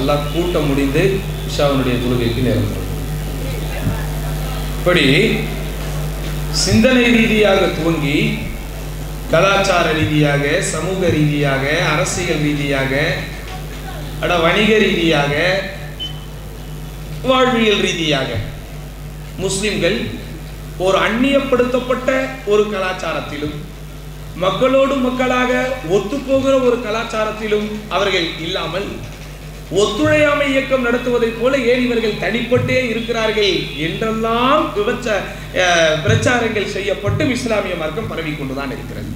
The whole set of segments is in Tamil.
அல்லாஹ் கூட்டம் முடிந்து இஷாவுடைய தொழுகைக்கு நேரம். இப்படி சிந்தனை ரீதியாக துவங்கி கலாச்சார ரீதியாக, சமூக ரீதியாக, அரசியல் ரீதியாக, வணிக ரீதியாக, வாழ்வியல் ரீதியாக முஸ்லிம்கள் ஒரு அந்நியப்படுத்தப்பட்ட ஒரு கலாச்சாரத்திலும் மக்களோடு மக்களாக ஒத்துப்போகிற ஒரு கலாச்சாரத்திலும் அவர்கள் இல்லாமல் ஒத்துழையாமை இயக்கம் நடத்துவதை போல ஏன் இவர்கள் தனிப்பட்டே இருக்கிறார்கள் என்றெல்லாம் பிரச்சாரங்கள் செய்யப்பட்டு இஸ்லாமிய மார்க்கம் பரவி கொண்டுதான் இருக்கிறது.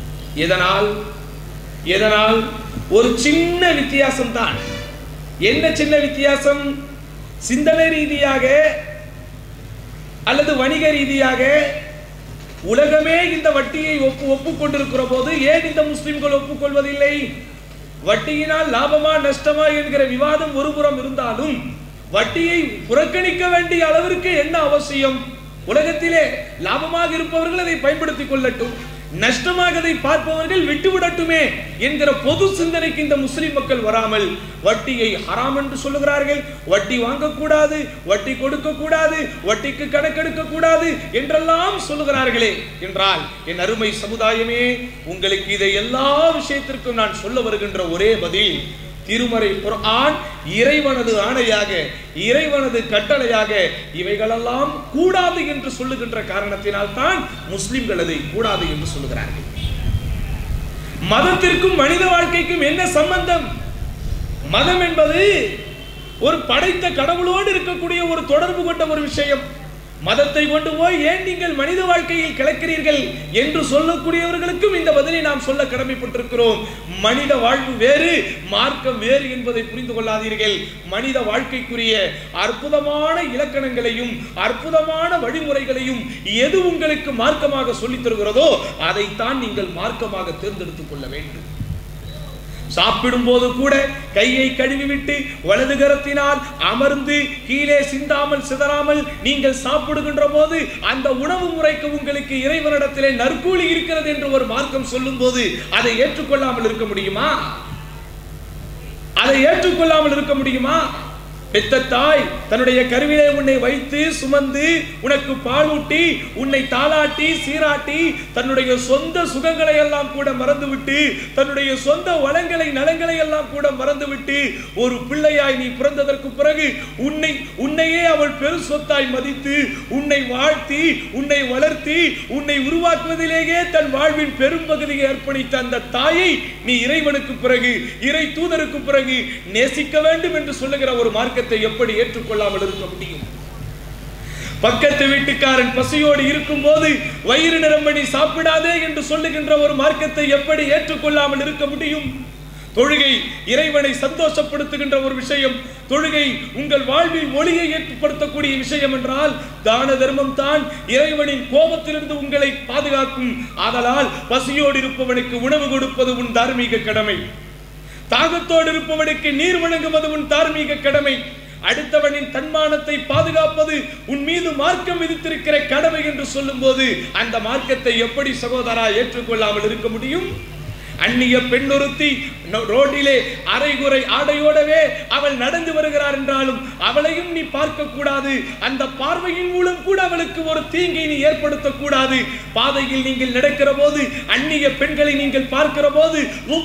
எதனால் ஒரு சின்ன வித்தியாசம் தான். என்ன சின்ன வித்தியாசம்? சிந்தனை ரீதியாக அல்லது வணிக ரீதியாக உலகமே இந்த வட்டியை ஒப்புக்கொண்டிருக்கிற போது ஏன் இந்த முஸ்லிம்கள் ஒப்புக்கொள்வதில்லை? வட்டியினால் லாபமா நஷ்டமா என்கிற விவாதம் ஒருபுறம் இருந்தாலும் வட்டியை புறக்கணிக்க வேண்டிய அளவிற்கு என்ன அவசியம்? உலகத்திலே லாபமாக இருப்பவர்கள் அதை பயன்படுத்திக் கொள்ளட்டும், நஷ்டமாக அதை பார்ப்பவர்கள் விட்டுவிடட்டுமே என்கிற பொது சிந்தனைக்கு இந்த முஸ்லிம் மக்கள் வராமல் வட்டியை ஹராம் என்று சொல்லுகிறார்கள். வட்டி வாங்கக்கூடாது, வட்டி கொடுக்க கூடாது, வட்டிக்கு கணக்கெடுக்க கூடாது என்றெல்லாம் சொல்லுகிறார்களே என்றால், என் அருமை சமுதாயமே, உங்களுக்கு இதை எல்லா விஷயத்திற்கும் நான் சொல்ல வருகின்ற ஒரே பதில், திருமறை குர்ஆன் இறைவனது ஆணையாக, இறைவனது கட்டளையாக இவைகளெல்லாம் கூடாது என்று சொல்லுகின்ற காரணத்தினால் தான் முஸ்லிம்கள் அதை கூடாது என்று சொல்லுகிறார்கள். மதத்திற்கும் மனித வாழ்க்கைக்கும் என்ன சம்பந்தம்? மதம் என்பது ஒரு படைத்த கடவுளோடு இருக்கக்கூடிய ஒரு தொடர்பு கொண்ட ஒரு விஷயம். மதத்தை கொண்டு போய் ஏன் நீங்கள் மனித வாழ்க்கையில் கிளக்கிறீர்கள் என்று சொல்லக்கூடியவர்களுக்கும் இந்த பதிலை நாம் சொல்ல கடமைப்பட்டிருக்கிறோம். மனித வாழ்வு வேறு, மார்க்கம் வேறு என்பதை புரிந்து கொள்ளாதீர்கள். மனித வாழ்க்கைக்குரிய அற்புதமான இலக்கணங்களையும் அற்புதமான வழிமுறைகளையும் எது உங்களுக்கு மார்க்கமாக சொல்லித் தருகிறதோ அதைத்தான் நீங்கள் மார்க்கமாக தேர்ந்தெடுத்துக் கொள்ள வேண்டும். சாப்பிடும் போது கூட கையை கழுவிவிட்டு வலது கரத்தினால் அமர்ந்து கீழே சிந்தாமல் சிதறாமல் நீங்கள் சாப்பிடுகின்ற போது அந்த உணவு முறைக்கு உங்களுக்கு இறைவனிடத்திலே நற்கூலி இருக்கிறது என்று ஒரு மார்க்கம் சொல்லும் போது அதை ஏற்றுக்கொள்ளாமல் இருக்க முடியுமா? அதை ஏற்றுக்கொள்ளாமல் இருக்க முடியுமா? பெத்த தாய் தன்னுடைய கருவிலே உன்னை வைத்து சுமந்து உனக்கு பாலூட்டி உன்னை தாளாட்டி சீராட்டி தன்னுடைய சொந்த சுகங்களை எல்லாம் கூட மறந்துவிட்டு தன்னுடைய சொந்த வளங்களை நலங்களை எல்லாம் கூட மறந்துவிட்டு ஒரு பிள்ளையாய் நீ பிறந்ததற்கு பிறகு உன்னையே அவள் பெரு சொத்தாய் மதித்து உன்னை வாழ்த்தி உன்னை வளர்த்தி உன்னை உருவாக்குவதிலேயே தன் வாழ்வின் பெரும் பகுதியை அர்ப்பணித்த அந்த தாயை நீ இறைவனுக்கு பிறகு இறை தூதருக்கு பிறகு நேசிக்க வேண்டும் என்று சொல்லுகிற ஒரு மார்க்க எப்படி ஏற்றுக்கொள்ளாமல் இருக்க முடியும்? பக்கத்து வீட்டுக்காரன் பசியோடு இருக்கும் போது வயிறு நிரம்பி சாப்பிடாதே என்று சொல்லுகின்ற ஒரு மார்க்கத்தை எப்படி ஏற்றுக்கொள்ளாமல் இருக்க முடியும்? தொழுகை இறைவனை சந்தோஷப்படுத்துகின்ற ஒரு விஷயம். தொழுகை உங்கள் வாழ்வில் ஒளியை ஏற்படுத்தக்கூடிய விஷயம் என்றால் தான தர்மம் தான் இறைவனின் கோபத்திலிருந்து உங்களை பாதுகாக்கும். ஆதலால் பசியோடு இருப்பவனுக்கு உணவு கொடுப்பது உன் தார்மீக கடமை. தாகத்தோடு இருப்பவனுக்கு நீர் வழங்குவது உன் தார்மீக கடமை. அடுத்தவனின் தன்மானத்தை பாதுகாப்பது உன் மீது மார்க்கம் விதித்திருக்கிற கடமை என்று சொல்லும் போது அந்த மார்க்கத்தை எப்படி சகோதரா ஏற்றுக்கொள்ளாமல் இருக்க முடியும்? அந்நிய பெண்ணொருத்தி ரோட்டிலே அரைகுறை ஆடையோடவே அவள் நடந்து வருகிறார் என்றாலும் அவளையும் நீ பார்க்க கூடாது. அந்த பார்வையின் மூலம் கூட அவளுக்கு ஒரு தீங்கை நீ ஏற்படுத்தக்கூடாது. பாதையில் நீங்கள் நடக்கிற போது அந்நிய பெண்களை நீங்கள் பார்க்கிற போது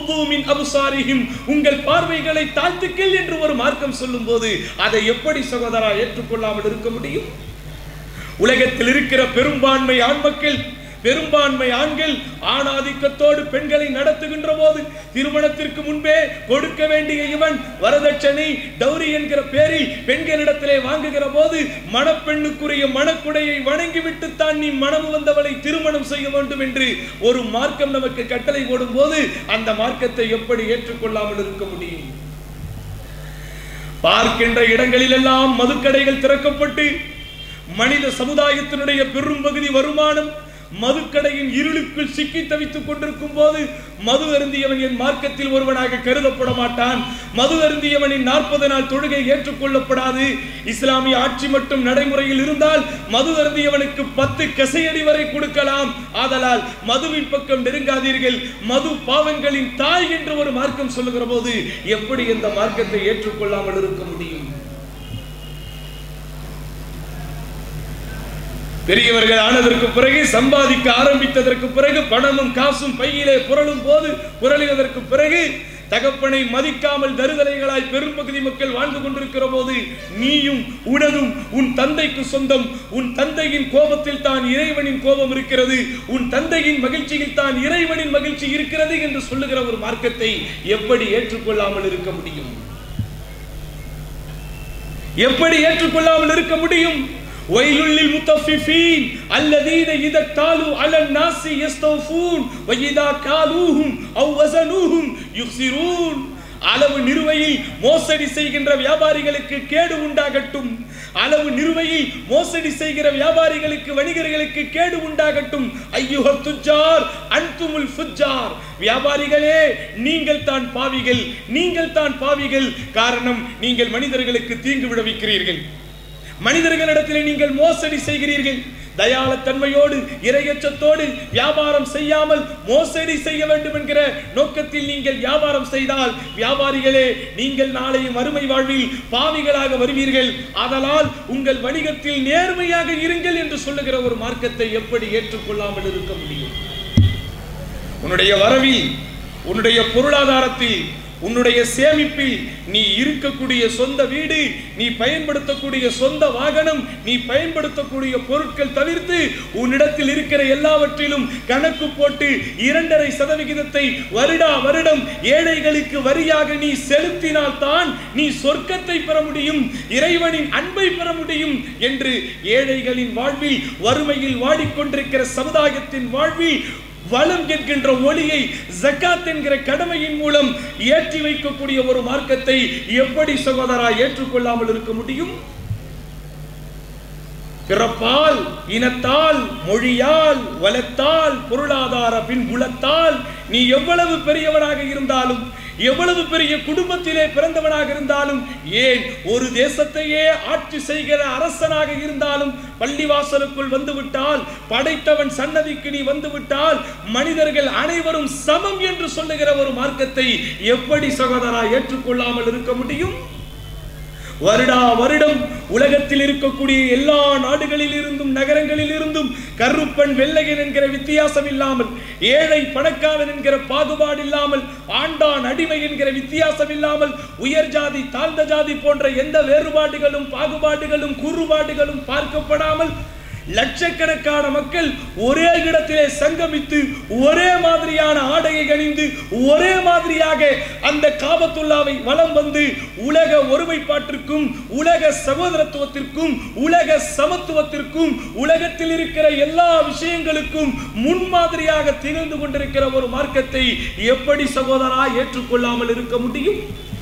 உங்கள் பார்வைகளை தாழ்த்துக்கள் என்று ஒரு மார்க்கம் சொல்லும் போது அதை எப்படி சகோதரா ஏற்றுக்கொள்ளாமல் இருக்க முடியும்? உலகத்தில் இருக்கிற பெரும்பான்மை ஆண்மக்கள் பெரும்பான்மை ஆண்கள் ஆணாதிக்கத்தோடு பெண்களை நடத்துகின்ற போது திருமணத்திற்கு முன்பே கொடுக்க வேண்டிய இவன் வரதட்சணை டௌரி என்கிற பேரில் பெண்களிடத்திலே வாங்குகிற போது மணப்பெண்ணுக்குரிய மணக்குடையை வணங்கிவிட்டு தான் நீ மனம் வந்தவளை திருமணம் செய்ய வேண்டும் என்று ஒரு மார்க்கம் நமக்கு கட்டளை போடும் போது அந்த மார்க்கத்தை எப்படி ஏற்றுக்கொள்ளாமல் இருக்க முடியும்? பார்க்கின்ற இடங்களில் எல்லாம் மதுக்கடைகள் திறக்கப்பட்டு மனித சமுதாயத்தினுடைய பெரும் பகுதி வருமானம் மதுக்கடையின் இருளுக்குள் சிக்கி தவித்துக் கொண்டிருக்கும் போது மது அருந்தியவன் என் மார்க்கத்தில் ஒருவனாக கருதப்பட மாட்டான். மது அருந்தியவனின் 40 நாள் தொழுகை ஏற்றுக்கொள்ளப்படாது. இஸ்லாமிய ஆட்சி மட்டும் நடைமுறையில் இருந்தால் மது அருந்தியவனுக்கு 10 கசையடி வரை கொடுக்கலாம். ஆதலால் மதுவின் பக்கம் நெருங்காதீர்கள். மது பாவங்களின் தாய் என்று ஒரு மார்க்கம் சொல்லுகிற போது எப்படி இந்த மார்க்கத்தை ஏற்றுக்கொள்ளாமல் இருக்க முடியும்? பெரியவர்கள் ஆனதற்கு பிறகு, சம்பாதிக்க ஆரம்பித்ததற்கு பிறகு, பணமும் காசும் பையிலே புரளுவதற்கு பிறகு, தகப்பனை மதிக்காமல் தருதலைகளாய் பெரும்பகுதி மக்கள் வாழ்ந்து கொண்டிருக்கிற போது நீயும் உனதும் உன் தந்தைக்கு சொந்தம், உன் தந்தையின் கோபத்தில் தான் இறைவனின் கோபம் இருக்கிறது, உன் தந்தையின் மகிழ்ச்சியில் தான் இறைவனின் மகிழ்ச்சி இருக்கிறது என்று சொல்லுகிற ஒரு மார்க்கத்தை எப்படி ஏற்றுக்கொள்ளாமல் இருக்க முடியும்? எப்படி ஏற்றுக்கொள்ளாமல் இருக்க முடியும்? வயலுல் முத்தஃபிஃபீன் அல்லதீன இதா காலு அலன் நாஸி யஸ்தஃபூன் வஇதா காலூஹும் அவ் வஸனூஹும் யுக்ஸிரூன். அளவு நிறுவையில் மோசடி செய்கின்ற வியாபாரிகளுக்கு கேடு உண்டாகட்டும். அளவு நிறுவையில் மோசடி செய்கிற வியாபாரிகளுக்கு, வணிகர்களுக்கு கேடு உண்டாகட்டும். ஐயுஹ துஜ்ஜார் அன்துமுல் ஃபுஜ்ஜார். வியாபாரிகளே, நீங்கள் தான் பாவிகள், நீங்கள் தான் பாவிகள். காரணம், நீங்கள் மனிதர்களுக்கு தீங்கு விளைவிக்கிறீர்கள், மனிதர்களிடத்திலே நீங்கள் மோசடி செய்கிறீர்கள். தயாளத்தன்மையோடு இறையச்சத்தோடு வியாபாரம் செய்யாமல் மோசடி செய்ய வேண்டும் என்கிற நோக்கத்தில் நீங்கள் வியாபாரம் செய்தால், வியாபாரிகளே, நீங்கள் நாளை மறுமை வாழ்வில் பாவிகளாக வருவீர்கள். ஆதலால் உங்கள் வணிகத்தில் நேர்மையாக இருங்கள் என்று சொல்லுகிற ஒரு மார்க்கத்தை எப்படி ஏற்றுக்கொள்ளாமல் இருக்க முடியும்? உன்னுடைய வரவில், உன்னுடைய பொருளாதாரத்தில், உன்னுடைய சேமிப்பில், நீ இருக்கக்கூடிய சொந்த வீடு, நீ பயன்படுத்தக்கூடிய சொந்த வாகனம், நீ பயன்படுத்தக்கூடிய பொருட்கள் தவிர்த்து உன்னிடத்தில் இருக்கிற எல்லாவற்றிலும் கணக்கு போட்டு 2.5% வருடா வருடம் ஏழைகளுக்கு வரியாக நீ செலுத்தினால்தான் நீ சொர்க்கத்தை பெற முடியும், இறைவனின் அன்பை பெற முடியும் என்று ஏழைகளின் வாழ்வில், வறுமையில் வாடிக்கொண்டிருக்கிற சமுதாயத்தின் வாழ்வில் வளம் என்கின்ற ஒளியை ஜகாத் என்கிற கடமையின் மூலம் ஏற்றி வைக்கக்கூடிய ஒரு மார்க்கத்தை எப்படி சகோதரா ஏற்றுக்கொள்ளாமல் இருக்க முடியும்? பிறப்பால், இனத்தால், மொழியால், வளத்தால், பொருளாதார பின்புலத்தால் நீ எவ்வளவு பெரியவனாக இருந்தாலும், எவ்வளவு பெரிய குடும்பத்திலே பிறந்தவனாக இருந்தாலும், ஏன் ஒரு தேசத்தையே ஆட்சி செய்கிற அரசனாக இருந்தாலும், பள்ளிவாசலுக்குள் வந்துவிட்டால், படைத்தவன் சன்னதிக்கு நீ வந்துவிட்டால், மனிதர்கள் அனைவரும் சமம் என்று சொல்லுகிற ஒரு மார்க்கத்தை எப்படி சகோதரா ஏற்றுக்கொள்ளாமல் இருக்க முடியும்? வருடா வருடம் உலகத்தில் இருக்கக்கூடிய எல்லா நாடுகளில் இருந்தும், நகரங்களில் இருந்தும், கருப்பன் வெள்ளையன் என்கிற வித்தியாசம் இல்லாமல், ஏழை பணக்காரன் என்கிற பாகுபாடு இல்லாமல், ஆண்டான் அடிமை என்கிற வித்தியாசம் இல்லாமல், உயர் ஜாதி தாழ்ந்த ஜாதி போன்ற எந்த வேறுபாடுகளும் பாகுபாடுகளும் கூறுபாடுகளும் பார்க்கப்படாமல் லட்சக்கணக்கான மக்கள் ஒரே இடத்திலே சங்கமித்து ஒரே மாதிரியான ஆடையை அணிந்து ஒரே மாதிரியாக அந்த காபத்துல்லாவை வலம் வந்து உலக ஒருமைப்பாட்டிற்கும், உலக சகோதரத்துவத்திற்கும், உலக சமத்துவத்திற்கும், உலகத்தில் இருக்கிற எல்லா விஷயங்களுக்கும் முன்மாதிரியாக திகழ்ந்து கொண்டிருக்கிற ஒரு மார்க்கத்தை எப்படி சகோதரா ஏற்றுக்கொள்ளாமல் இருக்க முடியும்?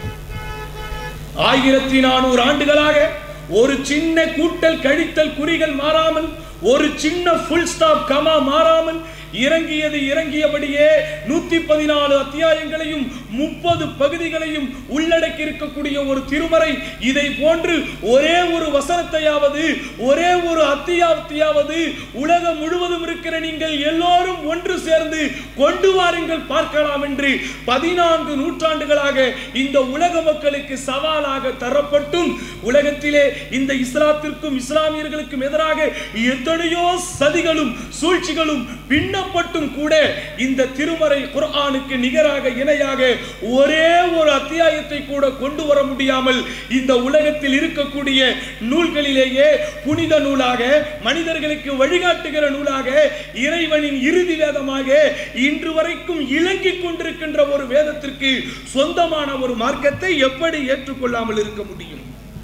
1400 ஆண்டுகளாக ஒரு சின்ன கூட்டல் கழித்தல் குறிகள் மாறாமல், ஒரு சின்ன ஃபுல் ஸ்டாப் கமா மாறாமல், இறங்கியபடியே 114 அத்தியாயங்களையும் 30 பகுதிகளையும் உள்ளடக்கி இருக்கக்கூடிய ஒரு திருமறை. இதை போன்று ஒரே ஒரு வசனத்தையாவது, ஒரே ஒரு அத்தியாயத்தையாவது உலகம் முழுவதும் இருக்கிற நீங்கள் எல்லோரும் ஒன்று சேர்ந்து கொண்டு வாருங்கள் பார்க்கலாம் என்று 14 நூற்றாண்டுகளாக இந்த உலக மக்களுக்கு சவாலாக தரப்பட்டும், உலகத்திலே இந்த இஸ்லாத்திற்கும் இஸ்லாமியர்களுக்கும் எதிராக எத்தனையோ சதிகளும் சூழ்ச்சிகளும் பின்னப்பட்டும் கூட இந்த திருமறை குர்ஆனுக்கு நிகராக இணையாக ஒரே ஒரு அத்தியாயத்தை கூட கொண்டு வர முடியாமல் இந்த உலகத்தில் இருக்கக்கூடிய நூல்களிலேயே புனித நூலாக, மனிதர்களுக்கு வழிகாட்டுகிற நூலாக, இறைவனின் இறுதி வேதமாக இன்று வரைக்கும் இலங்கிக் கொண்டிருக்கின்ற ஒரு வேதத்திற்கு சொந்தமான ஒரு மார்க்கத்தை எப்படி ஏற்றுக்கொள்ளாமல் இருக்க முடியும்?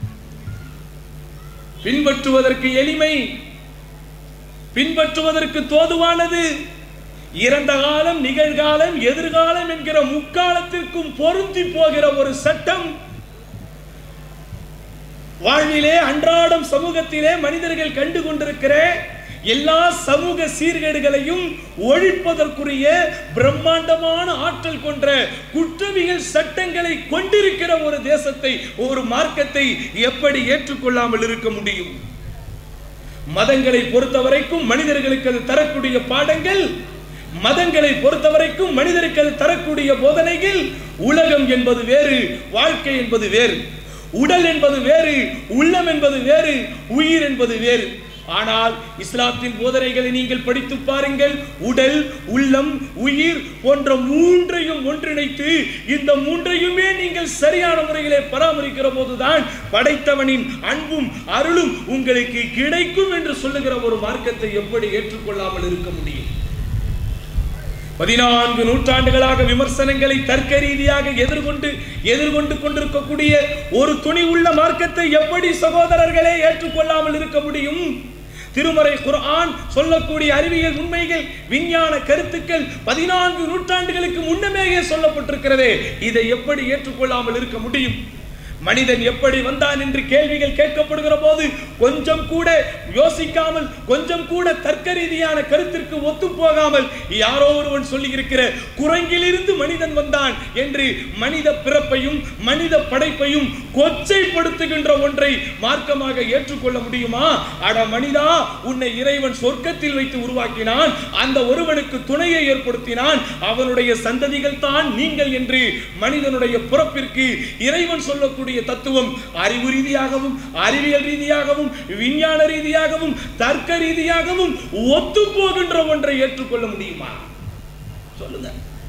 பின்பற்றுவதற்கு எளிமை, பின்பற்றுவதற்கு தோதுவானது, இறந்த காலம், நிகழ்காலம், எதிர்காலம் என்கிற முக்காலத்திற்கும் பொருந்தி போகிற ஒரு சட்டம். வாழ்விலே அன்றாடம் சமூகத்திலே மனிதர்கள் கண்டு கொண்டிருக்கிற எல்லா சமூக சீர்கேடுகளையும் ஒழிப்பதற்குரிய பிரம்மாண்டமான ஆற்றல் கொண்ட குற்றவியல் சட்டங்களை கொண்டிருக்கிற ஒரு தேசத்தை, ஒரு மார்க்கத்தை எப்படி ஏற்றுக்கொள்ளாமல் இருக்க முடியும்? மதங்களை பொறுத்தவரைக்கும் மனிதர்களுக்கு அது தரக்கூடிய பாடங்கள், மதங்களை பொறுத்தவரைக்கும் மனிதருக்கு அது தரக்கூடிய போதனைகள். உலகம் என்பது வேறு, வாழ்க்கை என்பது வேறு, உடல் என்பது வேறு, உள்ளம் என்பது வேறு, உயிர் என்பது வேறு. ஆனால் இஸ்லாத்தின் போதனைகளை நீங்கள் படித்து பாருங்கள். உடல், உள்ளம், உயிர் போன்ற மூன்றையும் ஒன்றிணைத்து இந்த மூன்றையுமே நீங்கள் சரியான முறையிலே பராமரிக்கிற போதுதான் படைத்தவனின் அன்பும் அருளும் உங்களுக்கு கிடைக்கும் என்று சொல்லுகிற ஒரு மார்க்கத்தை எப்படி ஏற்றுக்கொள்ளாமல் இருக்க முடியும்? 14 நூற்றாண்டுகளாக விமர்சனங்களை தர்க்க ரீதியாக எதிர்கொண்டு கொண்டிருக்கக்கூடிய ஒரு துணிவுள்ள மார்க்கத்தை எப்படி சகோதரர்களே ஏற்றுக்கொள்ளாமல் இருக்க முடியும்? திருமறை குர்ஆன் சொல்லக்கூடிய அறிவியல் உண்மைகள், விஞ்ஞான கருத்துக்கள் 14 நூற்றாண்டுகளுக்கு முன்னமேயே சொல்லப்பட்டிருக்கிறதே, இதை எப்படி ஏற்றுக்கொள்ளாமல் இருக்க முடியும்? மனிதன் எப்படி வந்தான் என்று கேள்விகள் கேட்கப்படுகிற போது கொஞ்சம் கூட யோசிக்காமல், கொஞ்சம் கூட தர்க்க ரீதியான கருத்திற்கு ஒத்து போகாமல் யாரோ ஒருவன் சொல்லி இருக்கிற குரங்கிலிருந்து மனிதன் வந்தான் என்று மனித பிறப்பையும் மனித படைப்பையும் கொச்சைப்படுத்துகின்ற ஒன்றை மார்க்கமாக ஏற்றுக்கொள்ள முடியுமா? அட மனிதா, உன்னை இறைவன் சொர்க்கத்தில் வைத்து உருவாக்கினான், அந்த ஒருவனுக்கு துணையை ஏற்படுத்தினான், அவனுடைய சந்ததிகள் தான் நீங்கள் என்று மனிதனுடைய பிறப்பிற்கு இறைவன் சொல்லக்கூடிய தத்துவம் அறிவு ரீதியாகவும் அறிவியல் ரீதியாகவும் விஞ்ஞான ரீதியாகவும் தர்க்க ரீதியாகவும் ஒத்து போகின்ற ஒன்றை ஏற்றுக்கொள்ள முடியுமா? சொல்லுங்க.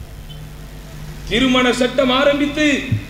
திருமண சட்டம் ஆரம்பித்து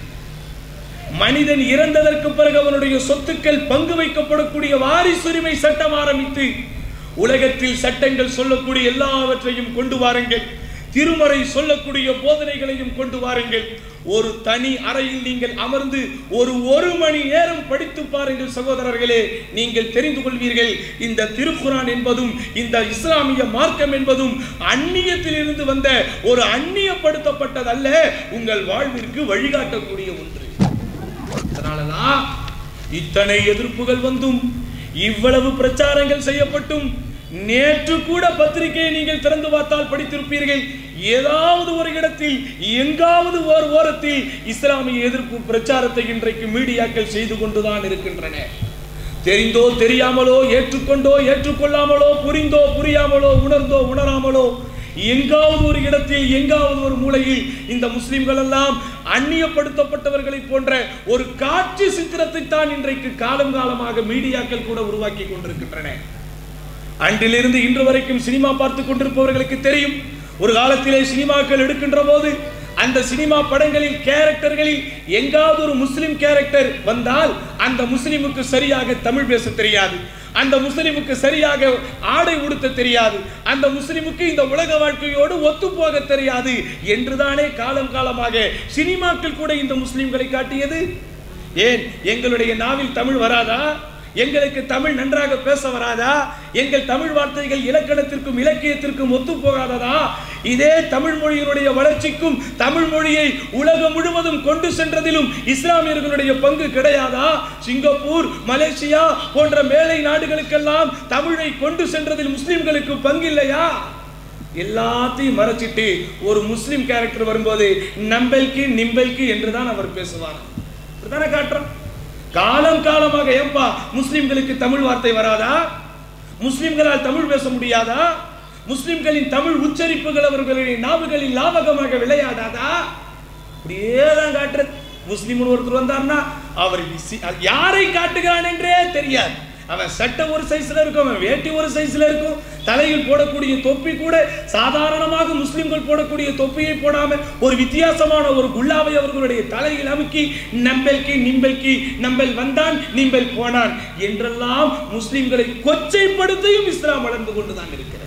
மனிதன் இறந்ததற்கு பிறகு அவனுடைய சொத்துக்கள் பங்கு வைக்கப்படக்கூடிய வாரிசுரிமை சட்டம் ஆரம்பித்து உலகத்தில் சட்டங்கள் சொல்லக்கூடிய எல்லாவற்றையும் கொண்டு வாருங்கள், திருமறை சொல்லக்கூடிய போதனைகளையும் கொண்டு வாருங்கள். ஒரு தனி அறையில் நீங்கள் அமர்ந்து ஒரு மணி நேரம் படித்து பாருங்கள் சகோதரர்களே, நீங்கள் தெரிந்து கொள்வீர்கள். இந்த திருக்குர்ஆன் என்பதும் இந்த இஸ்லாமிய மார்க்கம் என்பதும் அந்நியத்தில் இருந்து வந்த ஒரு அந்நியப்படுத்தப்பட்டதல்ல, உங்கள் வாழ்விற்கு வழிகாட்டக்கூடிய ஒன்று. அதனாலதான் இத்தனை எதிர்ப்புகள் வந்தும், இவ்வளவு பிரச்சாரங்கள் செய்யப்பட்டும், நேற்று கூட பத்திரிகையை நீங்கள் திறந்து பார்த்தால் படித்திருப்பீர்கள், ஏதாவது ஒரு இடத்தில் எங்காவது ஒரு ஓரத்தில் இஸ்லாமிய எதிர்ப்பு பிரச்சாரத்தை இன்றைக்கு மீடியாக்கள் செய்து கொண்டுதான் இருக்கின்றன. தெரிந்தோ தெரியாமலோ, ஏற்றுக்கொண்டோ ஏற்றுக்கொள்ளாமலோ, புரிந்தோ புரியாமலோ, உணர்ந்தோ உணராமலோ, எங்காவது ஒரு இடத்தில் எங்காவது ஒரு மூலையில் இந்த முஸ்லிம்கள் எல்லாம் அந்நியப்படுத்தப்பட்டவர்களை போன்ற ஒரு காட்சி சித்திரத்தை தான் இன்றைக்கு காலம் காலமாக மீடியாக்கள் கூட உருவாக்கி கொண்டிருக்கின்றன. அன்றிலிருந்து இன்று வரைக்கும் சினிமா பார்த்து கொண்டிருப்பவர்களுக்கு தெரியும், ஒரு காலத்திலே சினிமாக்கள் எடுக்கின்ற போது அந்த சினிமா படங்களில் கேரக்டர்களில் எங்காவது ஒரு முஸ்லிம் கேரக்டர் வந்தால் அந்த முஸ்லிமுக்கு சரியாக தமிழ் பேச தெரியாது, அந்த முஸ்லிமுக்கு சரியாக ஆடை உடுத்த தெரியாது, அந்த முஸ்லிமுக்கு இந்த உலக வாழ்க்கையோடு ஒத்து போக தெரியாது என்றுதானே காலம் காலமாக சினிமாக்கள் கூட இந்த முஸ்லிம்களை காட்டியது. ஏன் எங்களுடைய நாவில் தமிழ் வராதா? எங்களுக்கு தமிழ் நன்றாக பேச வராதா? எங்கள் தமிழ் வார்த்தைகள் இலக்கணத்திற்கும் இலக்கியத்திற்கும் ஒத்து போகாததா? இதே தமிழ் மொழியினுடைய வளர்ச்சிக்கும் தமிழ் மொழியை உலகம் முழுவதும் கொண்டு சென்றதிலும் இஸ்லாமியர்களுடைய பங்கு கிடையாதா? சிங்கப்பூர், மலேசியா போன்ற மேலை நாடுகளுக்கெல்லாம் தமிழை கொண்டு சென்றதில் முஸ்லிம்களுக்கு பங்கு இல்லையா? எல்லாத்தையும் மறைச்சிட்டு ஒரு முஸ்லிம் கேரக்டர் வரும்போது நம்பல்கி நிம்பல்கி என்றுதான் அவர் பேசுவார். அப்படித்தானே காட்டுறோம். காலம் காலமாக ஏன்பா முஸ்லிம்களுக்கு தமிழ் வார்த்தை வராதா? முஸ்லிம்களால் தமிழ் பேச முடியாதா? முஸ்லிம்களின் தமிழ் உச்சரிப்புகள் அவர்களுடைய நாவுகளில் லாபகமாக விளையாடாதா? அப்படியே தான் காட்டுறது. முஸ்லிம் ஒருத்தர் வந்தார்னா அவர் யாரை காட்டுகிறான் என்றே தெரியாது. அவன் சட்டை ஒரு சைஸ்ல இருக்கும், அவன் வேட்டி ஒரு சைஸ்ல இருக்கும், தலையில் போடக்கூடிய தொப்பி கூட சாதாரணமாக முஸ்லிம்கள் போடக்கூடிய தொப்பியை போடாம ஒரு வித்தியாசமான ஒரு குல்லாவை அவர்களுடைய தலையில் அமுக்கி நம்பல்கி நிம்பல்கி, நம்பல் வந்தான் நிம்பல் போனான் என்றெல்லாம் முஸ்லிம்களை கொச்சைப்படுத்தியும் இஸ்லாம் வளர்ந்து கொண்டுதான் இருக்கிறது.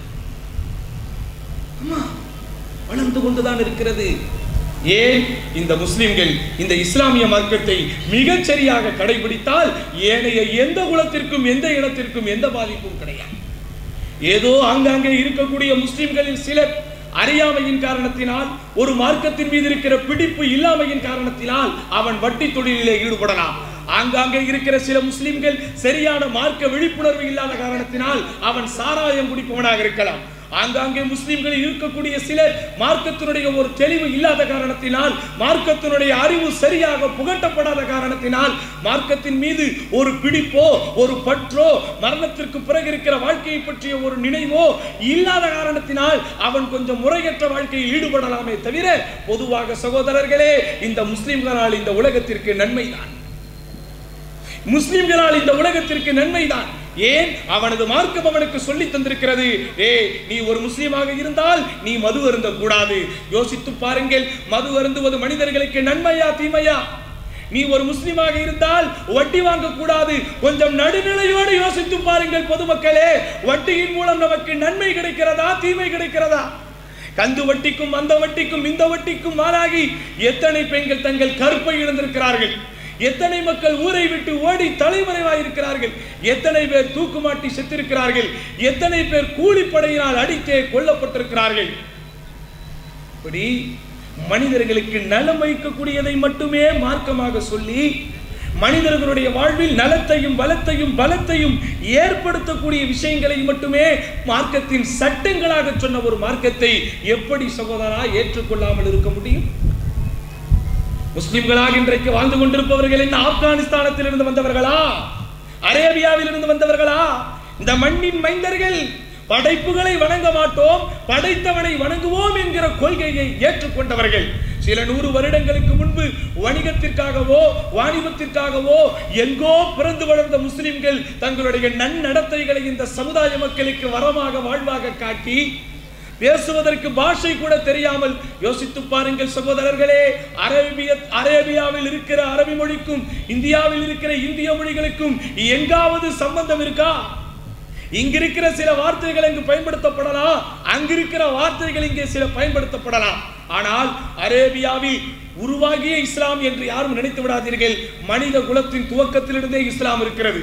வளர்ந்து கொண்டுதான் இருக்கிறது. ஏன் இந்த முஸ்லிம்கள் இந்த இஸ்லாமிய மார்க்கத்தை மிகச் சரியாக கடைபிடித்தால் ஏனைய எந்த குலத்திற்கும் எந்த இனத்திற்கும் எந்த பாதிப்பும் கிடையாது. ஏதோ ஆங்காங்கே இருக்கக்கூடிய முஸ்லிம்களில் சிலர் அறியாமையின் காரணத்தினால், ஒரு மார்க்கத்தின் மீது இருக்கிற பிடிப்பு இல்லாமையின் காரணத்தினால் அவன் வட்டி தொழிலிலே ஈடுபடலாம். ஆங்காங்கே இருக்கிற சில முஸ்லிம்கள் சரியான மார்க்க விழிப்புணர்வு இல்லாத காரணத்தினால் அவன் சாராயம் குடிப்பவனாக இருக்கலாம். ஆங்காங்கே முஸ்லிம்களில் இருக்கக்கூடிய சிலர் மார்க்கத்தினுடைய ஒரு தெளிவு இல்லாத காரணத்தினால், மார்க்கத்தினுடைய அறிவு சரியாக புகட்டப்படாத காரணத்தினால், மார்க்கத்தின் மீது ஒரு பிடிப்போ ஒரு பற்றோ மரணத்திற்கு பிறகு இருக்கிற வாழ்க்கையை பற்றிய ஒரு நினைவோ இல்லாத காரணத்தினால் அவன் கொஞ்சம் முறையற்ற வாழ்க்கையில் ஈடுபடலாமே தவிர, பொதுவாக சகோதரர்களே, இந்த முஸ்லிம்களால் இந்த உலகத்திற்கு நன்மைதான். முஸ்லிம்களால் இந்த உலகத்திற்கு நன்மைதான். ஏன்? அவனது மார்க்கம் அவனுக்கு சொல்லி தந்திருக்கிறது, நீ ஒரு முஸ்லிமாக இருந்தால் நீ மது அருந்த கூடாது. யோசித்து பாருங்கள், மது அருந்துவது மனிதர்களுக்கு நன்மையா தீமையா? நீ ஒரு முஸ்லிமாக இருந்தால் வட்டி வாங்க கூடாது. கொஞ்சம் நடுநிலையோடு யோசித்து பாருங்கள் பொதுமக்களே, வட்டியின் மூலம் நமக்கு நன்மை கிடைக்கிறதா தீமை கிடைக்கிறதா? கந்து வட்டிக்கும் அந்த வட்டிக்கும் இந்த வட்டிக்கும் மாறாகி எத்தனை பெண்கள் தங்கள் கற்பை இழந்திருக்கிறார்கள், எத்தனை மக்கள் ஊரை விட்டு ஓடி தலைமறைவாயிருக்கிறார்கள், எத்தனை பேர் தூக்குமாட்டி செத்திருக்கிறார்கள், எத்தனை பேர் கூலிப்படையினால் அடித்தே கொல்லப்பட்டிருக்கிறார்கள். இப்படி மனிதர்களுக்கு நலம் வைக்கக்கூடியதை மட்டுமே மார்க்கமாக சொல்லி, மனிதர்களுடைய வாழ்வில் நலத்தையும் வளத்தையும் பலத்தையும் ஏற்படுத்தக்கூடிய விஷயங்களை மட்டுமே மார்க்கத்தின் சட்டங்களாக சொன்ன ஒரு மார்க்கத்தை எப்படி சகோதரா ஏற்றுக்கொள்ளாமல் இருக்க முடியும்? முஸ்லிம்களாக இன்றைக்கு வாழ்ந்து கொண்டிருப்பவர்கள் என்ன ஆப்கானிஸ்தானத்தில் இருந்து வந்தவர்களா? அரேபியாவில் இருந்து வந்தவர்களா? இந்த மண்ணின் மைந்தர்கள் படைப்புகளை வணங்க மாட்டோம், படைத்தவனை வணங்குவோம் என்கிற கொள்கையை ஏற்றுக்கொண்டவர்கள். சில 100 வருடங்களுக்கு முன்பு வணிகத்திற்காகவோ வாணிபத்திற்காகவோ எங்கோ பிறந்து வளர்ந்த முஸ்லிம்கள் தங்களுடைய நன்னடத்தைகளை இந்த சமுதாய மக்களுக்கு வரமாக வாழ்வாக காட்டி, பேசுவதற்கு பாஷை கூட தெரியாமல், யோசித்து பாருங்கள் சகோதரர்களே, அரேபியாவில் இருக்கிற அரபி மொழிக்கும் இந்தியாவில் இருக்கிற இந்திய மொழிகளுக்கும் எங்காவது சம்பந்தம் இருக்கா? இங்கிருக்கிற சில வார்த்தைகள் அங்கு பயன்படுத்தப்படலாம், அங்கிருக்கிற வார்த்தைகள் இங்கே சில பயன்படுத்தப்படலாம். ஆனால் அரேபியாவில் உருவாகிய இஸ்லாம் என்று யாரும் நினைத்து விடாதீர்கள். மனித குலத்தின் துவக்கத்திலிருந்தே இஸ்லாம் இருக்கிறது.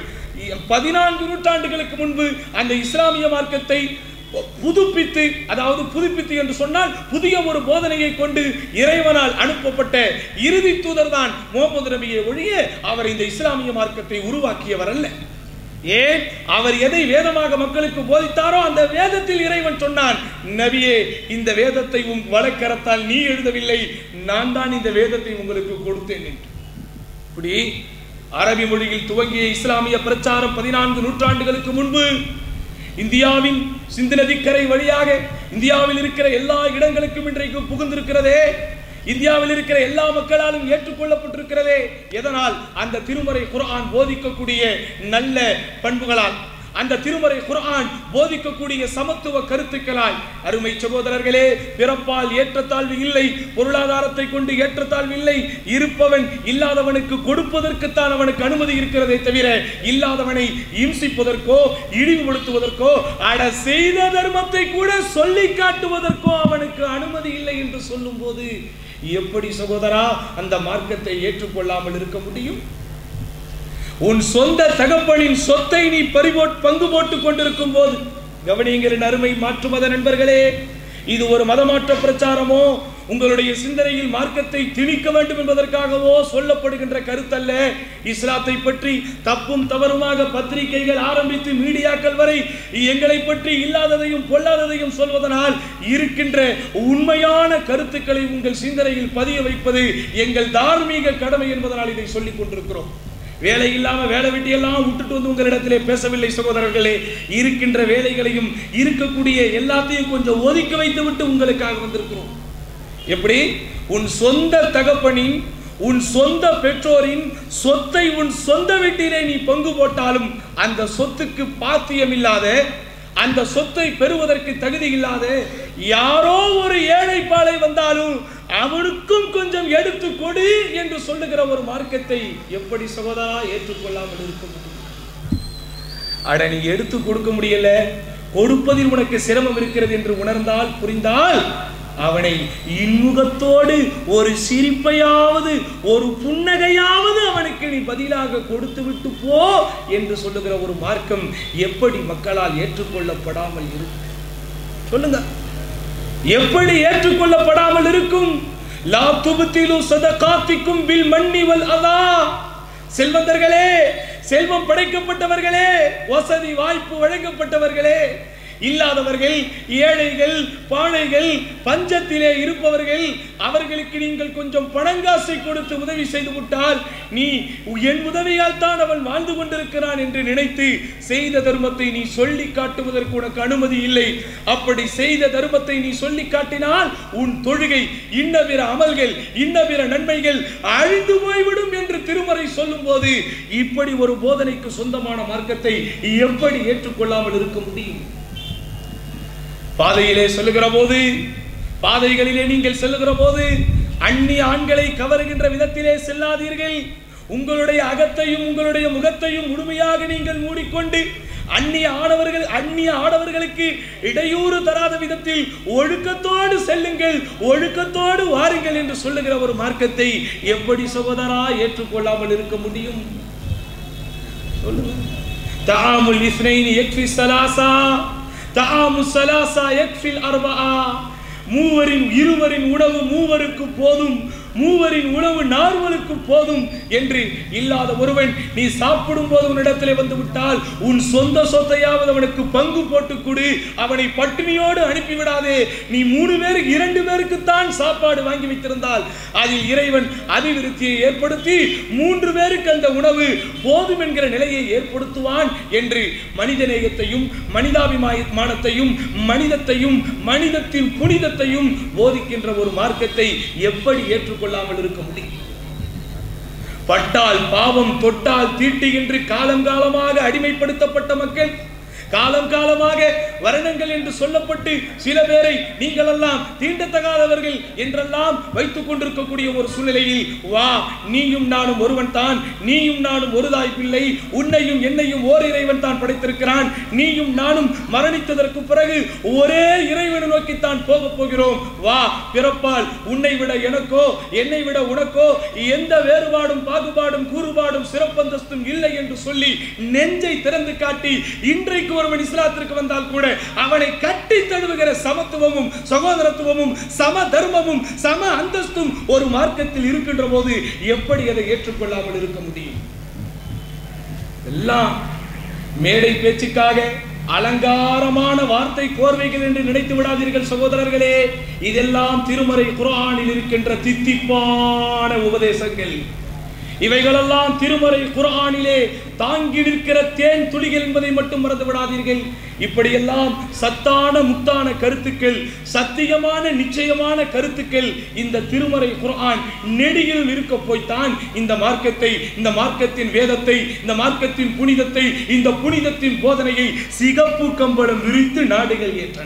14 நூற்றாண்டுகளுக்கு முன்பு அந்த இஸ்லாமிய மார்க்கத்தை புதுப்பித்து, அதாவது புதுப்பித்து என்று சொன்னால் புதிய ஒரு போதனையை கொண்டு இறைவனால் அனுப்பப்பட்ட இறுதி தூதர் தான் முஹம்மது நபியை ஒழிய அவர் இந்த இஸ்லாமிய மார்க்கத்தை உருவாக்கியவர் அல்ல. ஏன்? அவர் எதை வேதமாக மக்களுக்கு போதித்தாரோ அந்த வேதத்தில் இறைவன் சொன்னான், நபியே, இந்த வேதத்தை உன் வலக்கரத்தால் நீ எழுதவில்லை, நான் தான் இந்த வேதத்தை உங்களுக்கு கொடுத்தேன் என்று. இப்படி அரபி மொழியில் துவங்கிய இஸ்லாமிய பிரச்சாரம் 14 நூற்றாண்டுகளுக்கு முன்பு இந்தியாவின் சிந்து நதிக்கரை வழியாக இந்தியாவில் இருக்கிற எல்லா இடங்களுக்கும் இன்றைக்கு புகுந்திருக்கிறதே, இந்தியாவில் இருக்கிற எல்லா மக்களாலும் ஏற்றுக்கொள்ளப்பட்டிருக்கிறதே. எதனால்? அந்த திருமறை குர்ஆன் போதிக்கக்கூடிய நல்ல பண்புகளால், அந்த திருமறை குர்ஆன் போதிக்கக்கூடிய சமத்துவ கருத்துக்களால். அருமை சகோதரர்களே, பிறப்பால் ஏற்றத்தாழ்வு இல்லை, பொருளாதாரத்தை கொண்டு ஏற்றத்தாழ்வு இல்லை. இருப்பவன் இல்லாதவனுக்கு கொடுப்பதற்குத்தான் அவனுக்கு அனுமதி இருக்கிறதே தவிர இல்லாதவனை இம்சிப்பதற்கோ இழிவுபடுத்துவதற்கோ அட செய்த தர்மத்தை கூட சொல்லி காட்டுவதற்கோ அவனுக்கு அனுமதி இல்லை என்று சொல்லும் போது எப்படி சகோதரா அந்த மார்க்கத்தை ஏற்றுக்கொள்ளாமல் இருக்க முடியும்? உன் சொந்த தகப்பனின் சொத்தை நீ பங்கு போட்டுக் கொண்டிருக்கும் போது, கவனியங்களின் அருமை மாற்று மத நண்பர்களே, இது ஒரு மதமாற்ற பிரச்சாரமோ உங்களுடைய சிந்தனையில் மார்க்கத்தை திணிக்க வேண்டும் என்பதற்காகவோ சொல்லப்படுகின்ற கருத்தல்ல. இஸ்லாத்தை பற்றி தப்பும் தவறுமாக பத்திரிகைகள் ஆரம்பித்து மீடியாக்கள் வரை எங்களை பற்றி இல்லாததையும் பொல்லாததையும் சொல்வதனால் இருக்கின்ற உண்மையான கருத்துக்களை உங்கள் சிந்தனையில் பதிய வைப்பது எங்கள் தார்மீக கடமை என்பதனால் இதை சொல்லிக் கொண்டிருக்கிறோம். வேலை இல்லாம வேலை வெட்டி எல்லாம் விட்டுட்டு வந்து உங்களிடத்திலே பேசவில்லை சகோதரர்களே. இருக்கின்ற வேலைகளையும் இருக்கக்கூடிய எல்லாத்தையும் கொஞ்சம் ஒதுக்கி வைத்து விட்டு உங்களுக்காக வந்திருக்கிறோம். எப்படி? உன் சொந்த தகப்பனின், உன் சொந்த பெற்றோரின் சொத்தை உன் சொந்த வீட்டிலே நீ பங்கு போட்டாலும் அந்த சொத்துக்கு பாத்தியம் இல்லாத, அந்த சொத்தை பெறுவதற்கு தகுதி இல்லாத யாரோ ஒரு ஏழை பாலை வந்தாலும் அவனுக்கும் கொஞ்சம் எடுத்து கொடு என்று சொல்லுகிற ஒரு மார்க்கத்தை எப்படி சகோதரா ஏற்றுக்கொள்ளாமல் இருக்க முடியும்? அட, நீ எடுத்து கொடுக்க முடியல, கொடுப்பதில் உனக்கு சிரமம் இருக்கிறது என்று உணர்ந்தால், புரிந்தால், அவனை இன்முகத்தோடு ஒரு சிரிப்பையாவது ஒரு புன்னகையாவது அவனுக்கு நீ பதிலாக கொடுத்து விட்டு போ என்று சொல்லுகிற ஒரு மார்க்கம் எப்படி மக்களால் ஏற்றுக்கொள்ளப்படாமல் இருக்கும்? சொல்லுங்க, எப்படி ஏற்றுக்கொள்ளப்படாமல் இருக்கும்? லா துப்திலு ஸதகாத்திக்கும் பில் மன்னி வல் அதா. செல்வந்தர்களே, செல்வம் படைக்கப்பட்டவர்களே, வசதி வாய்ப்பு வழங்கப்பட்டவர்களே, இல்லாதவர்கள், ஏழைகள், பாழைகள், பஞ்சத்திலே இருப்பவர்கள், அவர்களுக்கு நீங்கள் கொஞ்சம் பணங்காசை கொடுத்து உதவி செய்து விட்டால், நீ என் உதவியால் தான் அவன் வாழ்ந்து கொண்டிருக்கிறான் என்று நினைத்து செய்த தர்மத்தை நீ சொல்லி காட்டுவதற்கு உனக்கு அனுமதி இல்லை. அப்படி செய்த தர்மத்தை நீ சொல்லி காட்டினால் உன் தொழுகை, இன்ன பிற அமல்கள், இன்ன பிற நன்மைகள் அழிந்து போய்விடும் என்று திருமறை சொல்லும் போது, இப்படி ஒரு போதனைக்கு சொந்தமான மார்க்கத்தை எப்படி ஏற்றுக்கொள்ளாமல் இருக்க முடியும்? பாதையிலே சொல்லுகிற போது, பாதைகளிலே நீங்கள் செல்லுகிற போது அந்நிய ஆண்களை கவருகின்ற விதத்திலே செல்லாதீர்கள். உங்களுடைய அகத்தையும் உங்களுடைய முகத்தையும் முழுமையாக நீங்கள் மூடிக்கொண்டு அந்நிய ஆடவர்களுக்கு இடையூறு தராத விதத்தில் ஒழுக்கத்தோடு செல்லுங்கள், ஒழுக்கத்தோடு வாருங்கள் என்று சொல்லுகிற ஒரு மார்க்கத்தை எப்படி சகோதரா ஏற்றுக்கொள்ளாமல் இருக்க முடியும்? சொல்லுங்க. தஆமுல் இஸ்னைனி யக்ஃபி ஸலாஸா, தஆமு ஸலாஸா யக்ஃபில் அர்பஆ. இருவரின் உணவு மூவருக்கு போதும், மூவரின் உணவு நால்வருக்கு போதும் என்று இல்லாத ஒருவன் நீ சாப்பிடும் போது உன்னிடத்திலே வந்து விட்டால் உன் சொந்த சொத்தையாவது அவனுக்கு பங்கு போட்டு கொடு, அவனை பட்டினியோடு அனுப்பிவிடாதே. நீ 3 பேருக்கு 2 பேருக்குத்தான் சாப்பாடு வாங்கி வைத்திருந்தால் அதில் இறைவன் அபிவிருத்தியை ஏற்படுத்தி 3 பேருக்கு அந்த உணவு போதும் என்கிற நிலையை ஏற்படுத்துவான் என்று மனிதநேயத்தையும் மனிதாபிமானத்தையும் மனிதத்தையும் மனிதத்தின் புனிதத்தையும் போதிக்கின்ற ஒரு மார்க்கத்தை எப்படி ஏற்றுக்கொள்ளாமல் இருக்க முடியும்? பட்டால் பாவம், தொட்டால் தீட்டு என்று காலம் காலமாக அடிமைப்படுத்தப்பட்ட மக்கள், காலம் காலமாக வருணங்கள் என்று சொல்லப்பட்டு சில பேரை நீங்கள் எல்லாம் தீண்டத்தகாதவர்கள் என்றெல்லாம் வைத்துக் கொண்டிருக்கக்கூடிய ஒரு சூழ்நிலையில், வா நீயும் நானும் ஒருவன் தான், நீயும் நானும் ஒரு தாய் பிள்ளை, உன்னையும் என்னையும் ஓர் இறைவன் தான் படைத்திருக்கிறான், நீயும் நானும் மரணித்ததற்கு பிறகு ஒரே இறைவனை நோக்கித்தான் போக போகிறோம், வா பிறப்பால் உன்னை விட எனக்கோ என்னை விட உனக்கோ எந்த வேறுபாடும் பாகுபாடும் கூறுபாடும் சிறப்பந்தஸ்தும் இல்லை என்று சொல்லி நெஞ்சை திறந்து காட்டி இன்றைக்கு ஒருவன் இஸ்லாத்திற்கு வந்தால் கூட அவனை கட்டி தழுவுகிற சமத்துவமும் சகோதரத்துவமும் சம தர்மமும் சம அந்தஸ்தும் ஒரு மார்க்கத்தில் இருக்கின்ற போது எப்படி அதை ஏற்றுக்கொள்ளாமல் இருக்க முடியும்? எல்லாம் மேடை பேச்சுக்காக அலங்காரமான வார்த்தை கோர்வைகள் என்று நினைத்து விடாதீர்கள் சகோதரர்களே. இதெல்லாம் திருமறை குர்ஆனில் இருக்கின்ற தித்திப்பான உபதேசங்கள். இவைகளெல்லாம் திருமறை குர்ஆனிலே தாங்கி நிற்கிற தேன் துளிகள் என்பதை மட்டும் மறந்து விடாதீர்கள். இப்படியெல்லாம் சத்தான முத்தான கருத்துக்கள், சத்தியமான நிச்சயமான கருத்துக்கள் இந்த திருமறை குர்ஆன் நெடியில் இருக்க போய்த்தான் இந்த மார்க்கத்தை, இந்த மார்க்கத்தின் வேதத்தை, இந்த மார்க்கத்தின் புனிதத்தை, இந்த புனிதத்தின் போதனையை சிகப்பு கம்பளம் விரித்து நாடுகள் ஏற்றன,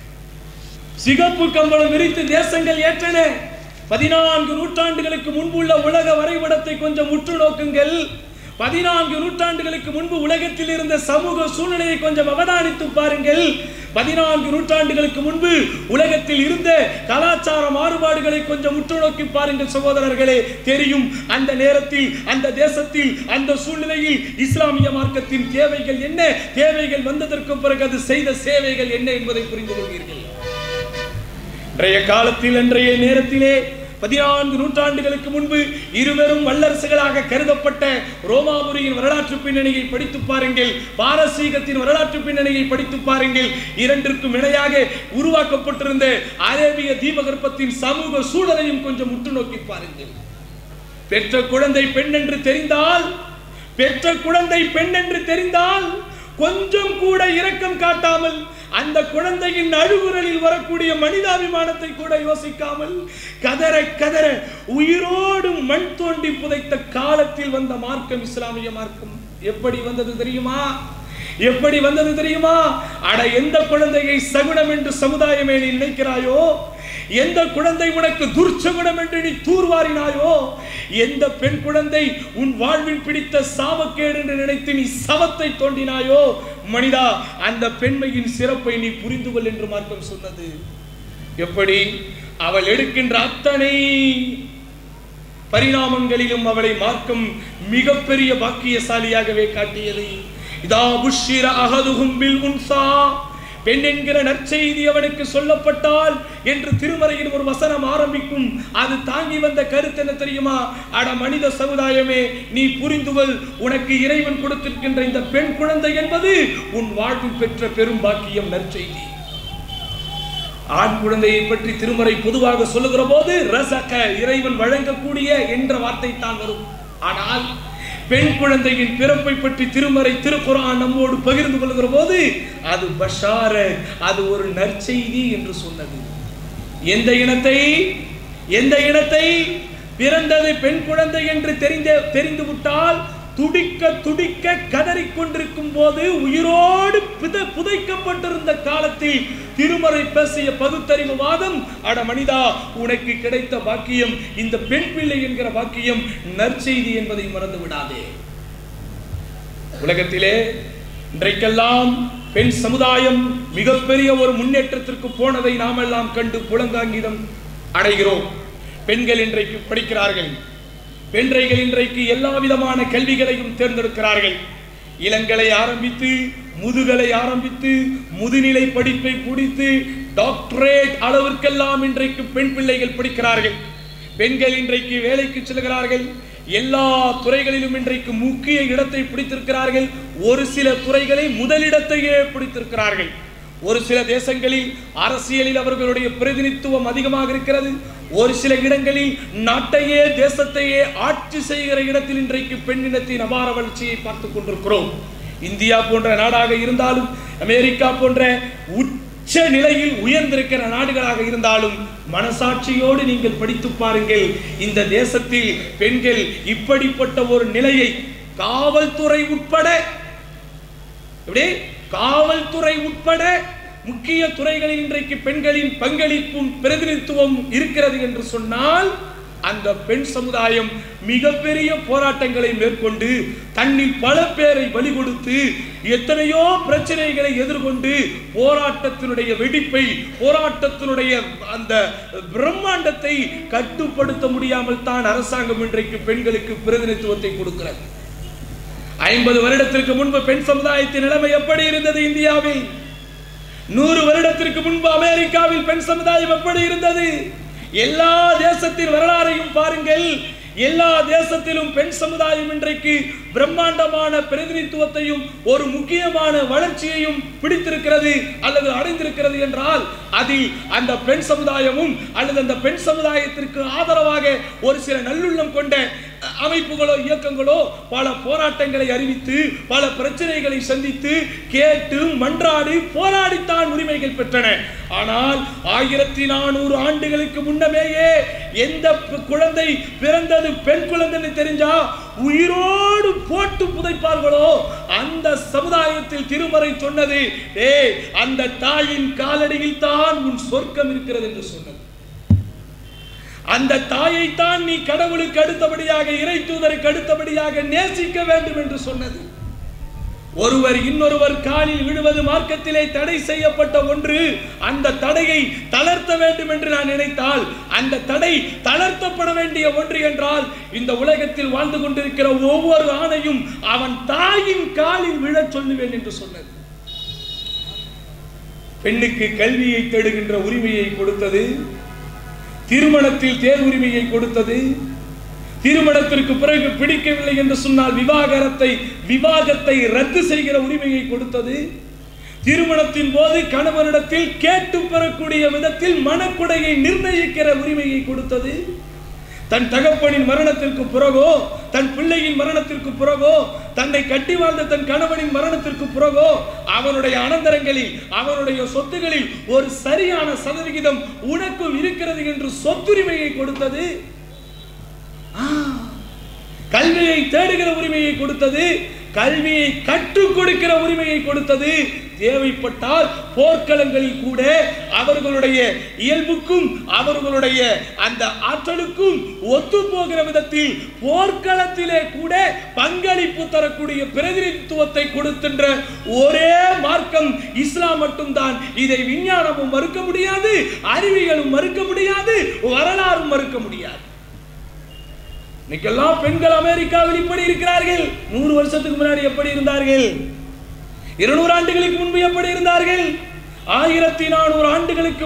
சிகப்பு கம்பளம் விரித்து தேசங்கள் ஏற்றன. 14 நூற்றாண்டுகளுக்கு முன்புள்ள உலக வரைபடத்தை கொஞ்சம் உற்று நோக்குங்கள். 14 நூற்றாண்டுகளுக்கு முன்பு உலகத்தில் இருந்த சமூக சூழ்நிலையை கொஞ்சம் அவதானித்து பாருங்கள். 14 நூற்றாண்டுகளுக்கு முன்பு உலகத்தில் இருந்த கலாச்சார மாறுபாடுகளை கொஞ்சம் உற்று நோக்கி பாருங்கள் சகோதரர்களே. தெரியும் அந்த நேரத்தில், அந்த தேசத்தில், அந்த சூழ்நிலையில் இஸ்லாமிய மார்க்கத்தின் தேவைகள் என்ன, தேவைகள் வந்ததற்கு பிறகு அது செய்த சேவைகள் என்ன என்பதை புரிந்து கொள்வீர்கள். இன்றைய காலத்தில், இன்றைய நேரத்திலே 14 நூற்றாண்டுகளுக்கு முன்பு இருவரும் வல்லரசுகளாக கருதப்பட்ட ரோமாபுரியின் வரலாற்று பின்னணியை படித்து பாருங்கள், பாரசீகத்தின் வரலாற்று பின்னணியை படித்து பாருங்கள். இரண்டிற்கும் இணையாக உருவாக்கப்பட்டிருந்த அரேபிய தீபகற்பத்தின் சமூக சூழலையும் கொஞ்சம் உற்று நோக்கி பாருங்கள். பெற்ற குழந்தை பெண் என்று தெரிந்தால், பெற்ற குழந்தை பெண் என்று தெரிந்தால் கொஞ்சம் கூட இரக்கம் காட்டாமல், அந்த குழந்தையின் அழுகுரலில் வரக்கூடிய மனிதாபிமானத்தை கூட யோசிக்காமல் கதற கதற உயிரோடு மண் தோண்டி புதைத்த காலத்தில் வந்த மார்க்கம் இஸ்லாமிய மார்க்கம். எப்படி வந்தது தெரியுமா? எப்படி வந்தது தெரியுமா? அட, எந்த குழந்தையை சகுனம் என்று சமுதாயமே நீ நினைக்கிறாயோ, எந்த குழந்தை உனக்கு துர்ச்சகுணம் என்று நீ தூர்வாரினாயோ, எந்த பெண் குழந்தை உன் வாழ்வில் பிடித்த சாபக்கேடு என்று நினைத்து நீ சவத்தை தோண்டினாயோ, மனிதா அந்த பெண்மையின் சிறப்பை நீ புரிந்து கொள் என்று மார்க்கம் சொன்னது. எப்படி? அவள் எடுக்கின்ற அத்தனை பரிணாமங்களிலும் அவளை மார்க்கம் மிகப்பெரிய பாக்கியசாலியாகவே காட்டியது. இதா புஷ்ஷிர அஹதுஹும் பில் உன்ஸா, பெண் என்கிற நற்செய்தி அவனுக்கு சொல்லப்பட்டால் என்று திருமறையில் ஒரு வசனம் ஆரம்பிக்கும். அது தாங்கி வந்த கருத்து என்ன தெரியுமா? அட மனித சமுதாயமே, நீ புரிந்துவல், உனக்கு இறைவன் கொடுத்திருக்கின்ற இந்த பெண் குழந்தை என்பது உன் வாழ்வில் பெற்ற பெரும் பாக்கியம், நற்செய்தி. ஆண் குழந்தையை பற்றி திருமறை பொதுவாக சொல்லுகிற போது ரசக, இறைவன் வழங்கக்கூடிய என்ற வார்த்தை தான் வரும். ஆனால் பெண் குழந்தையின் பிறப்பை பற்றி திருமறை திருக்குர்ஆன் நம்மோடு பகிர்ந்து கொள்கிற போது அது பஷார, அது ஒரு நற்செய்தி என்று சொன்னது. எந்த இனத்தை பிறந்தது பெண் குழந்தை என்று தெரிந்து விட்டால் துடிக்க துடிக்க கதறிக்கொண்டிருக்கும் போது, உயிரோடு புதைக்கப்பட்டிருந்த காலத்தில் திருமறை பேசிய பகுத்தறிவு வாதம், அட மனிதா, உனக்கு கிடைத்த பாக்கியம் இந்த பெண் பிள்ளை என்கிற பாக்கியம், நற்செய்தி என்பதை மறந்து விடாதே. உலகத்திலே இன்றைக்கெல்லாம் பெண் சமுதாயம் மிகப்பெரிய ஒரு முன்னேற்றத்திற்கு போனதை நாம் எல்லாம் கண்டு புலங்காங்கிதம் அடைகிறோம். பெண்கள் இன்றைக்கு படிக்கிறார்கள். பெண்கள் இன்றைக்கு எல்லா விதமான கல்விகளையும் தேர்ந்தெடுக்கிறார்கள். இளங்கலை ஆரம்பித்து, முதுகலை ஆரம்பித்து, முதுநிலை படிப்பை முடித்து டாக்டரேட் அளவிற்கெல்லாம் இன்றைக்கு பெண் பிள்ளைகள் படிக்கிறார்கள். பெண்கள் இன்றைக்கு வேலைக்கு செல்கிறார்கள். எல்லா துறைகளிலும் இன்றைக்கு முக்கிய இடத்தை பிடித்திருக்கிறார்கள். ஒரு சில துறைகளை முதலிடத்தையே பிடித்திருக்கிறார்கள். ஒரு சில தேசங்களில் அரசியலில் அவர்களுடைய பிரதிநிதித்துவம் அதிகமாக இருக்கிறது. ஒரு சில இடங்களில் நாட்டையே தேசத்தையே ஆட்சி செய்கிற இடத்தில் இன்றைக்கு பெண்ணினத்தின் அபார வளர்ச்சியை பார்த்துக் கொண்டிருக்கிறோம். இந்தியா போன்ற நாடாக இருந்தாலும், அமெரிக்கா போன்ற உச்ச நிலையில் உயர்ந்திருக்கிற நாடுகளாக இருந்தாலும், மனசாட்சியோடு நீங்கள் படித்து பாருங்கள். இந்த தேசத்தில் பெண்கள் இப்படிப்பட்ட ஒரு நிலையை காவல்துறை உட்பட முக்கிய துறைகளில் இன்றைக்கு பெண்களின் பங்களிப்பும் பிரதிநிதித்துவம் இருக்கிறது என்று சொன்னால், அந்த பெண் சமுதாயம் மிகப்பெரிய போராட்டங்களை மேற்கொண்டு தன்னில் பல பேரை பலி கொடுத்து எத்தனையோ பிரச்சனைகளை எதிர்கொண்டு போராட்டத்தினுடைய வெடிப்பை, போராட்டத்தினுடைய அந்த பிரம்மாண்டத்தை கட்டுப்படுத்த முடியாமல் தான் அரசாங்கம் இன்றைக்கு பெண்களுக்கு பிரதிநிதித்துவத்தை கொடுக்கிறது. 50 வருடத்திற்கு முன்பு பெண் சமுதாயத்தின் நிலைமை எப்படி இருந்தது இந்தியாவில்? 100 வருடத்திற்கு முன்பு அமெரிக்காவில் பெண் சமுதாயம் எப்படி இருந்தது? எல்லா தேசத்தின் வரலாறையும் பாருங்கள். எல்லா தேசத்திலும் பெண் சமுதாயம் இன்றைக்கு பிரம்மாண்டமான பிரதிநிதித்துவத்தையும் ஒரு முக்கியமான வளர்ச்சியையும் பிடித்திருக்கிறது அல்லது அடைந்திருக்கிறது என்றால், அதில் அந்த பெண் சமுதாயமும் அல்லது அந்த பெண் சமுதாயத்திற்கு ஆதரவாக ஒரு சில நல்லுள்ளம் கொண்ட அமைப்புகளோ இயக்கங்களோ பல போராட்டங்களை அறிவித்து பல பிரச்சனைகளை சந்தித்து கேட்டு மன்றாடி போராடித்தான் உரிமைகள் பெற்றன. ஆனால் 1400 ஆண்டுகளுக்கு முன்னமேயே எந்த குழந்தை பிறந்தது பெண் குழந்தை தெரிஞ்சா உயிரோடு போட்டு புதைப்பார்களோ அந்த சமுதாயத்தில் திருமறை சொன்னது, அந்த தாயின் காலடியில் தான் உன் சொர்க்கம் இருக்கிறது என்று சொன்னது. அந்த தாயை தான் நீ கடவுளுக்கு அடுத்தபடியாக, இறை தூதருக்கு அடுத்தபடியாக நேசிக்க வேண்டும் என்று சொன்னது. ஒருவர் இன்னொருவர் காலில் விழுவது மார்க்கத்திலே தடை செய்யப்பட்ட ஒன்று. அந்த தடையை தளர்த்த வேண்டும் என்று நான் நினைத்தால், அந்த தடை தளர்த்தப்பட வேண்டிய ஒன்று என்றால், இந்த உலகத்தில் வாழ்ந்து கொண்டிருக்கிற ஒவ்வொரு ஆணையும் அவன் தாயின் காலில் விழச் சொல்லுவேன் என்று சொன்னது. பெண்ணுக்கு கல்வியை தேடுகின்ற உரிமையை கொடுத்தது, திருமணத்தில் தேர் உரிமையை கொடுத்தது, திருமணத்திற்கு பிறகு பிடிக்கவில்லை என்று சொன்னால் விவாகத்தை ரத்து செய்கிற உரிமையை கொடுத்தது, திருமணத்தின் போது கணவனிடத்தில் கேட்டு பெறக்கூடிய விதத்தில் மனக்குடையை நிர்ணயிக்கிற உரிமையை கொடுத்தது, தன் தகப்பனின் மரணத்திற்கு பிறகோ தன் பிள்ளையின் மரணத்திற்கு பிறகோ தன்னை கட்டி வாழ்ந்த தன் கணவனின் மரணத்திற்கு பிறகோ அவனுடைய அனந்தரங்களில் அவனுடைய சொத்துகளில் ஒரு சரியான சதவிகிதம் உனக்கும் இருக்கிறது என்று சொத்துரிமையை கொடுத்தது, கல்வியை தேடுகிற உரிமையை கொடுத்தது, கல்வியை கற்றுக் கொடுக்கிற உரிமையை கொடுத்தது. தேவைப்பட்டால் போர்க்களங்களில் கூட அவர்களுடைய இயல்புக்கும் அவர்களுடைய அந்த ஆற்றலுக்கும் ஒத்து போகிற விதத்தில் போர்க்களத்திலே கூட பங்களிப்பு தரக்கூடிய பிரதிநிதித்துவத்தை கொடுக்கின்ற ஒரே மார்க்கம் இஸ்லாம் மட்டும்தான். இதை விஞ்ஞானமும் மறுக்க முடியாது, அறிவியலும் மறுக்க முடியாது, வரலாறும் மறுக்க முடியாது. இன்னைக்கெல்லாம் பெண்கள் அமெரிக்காவில் இப்படி இருக்கிறார்கள். 100 வருஷத்துக்கு முன்னாடி எப்படி இருந்தார்கள்? 200 ஆண்டுகளுக்கு முன்பு எப்படி இருந்தார்கள்? 1400 ஆண்டுகளுக்கு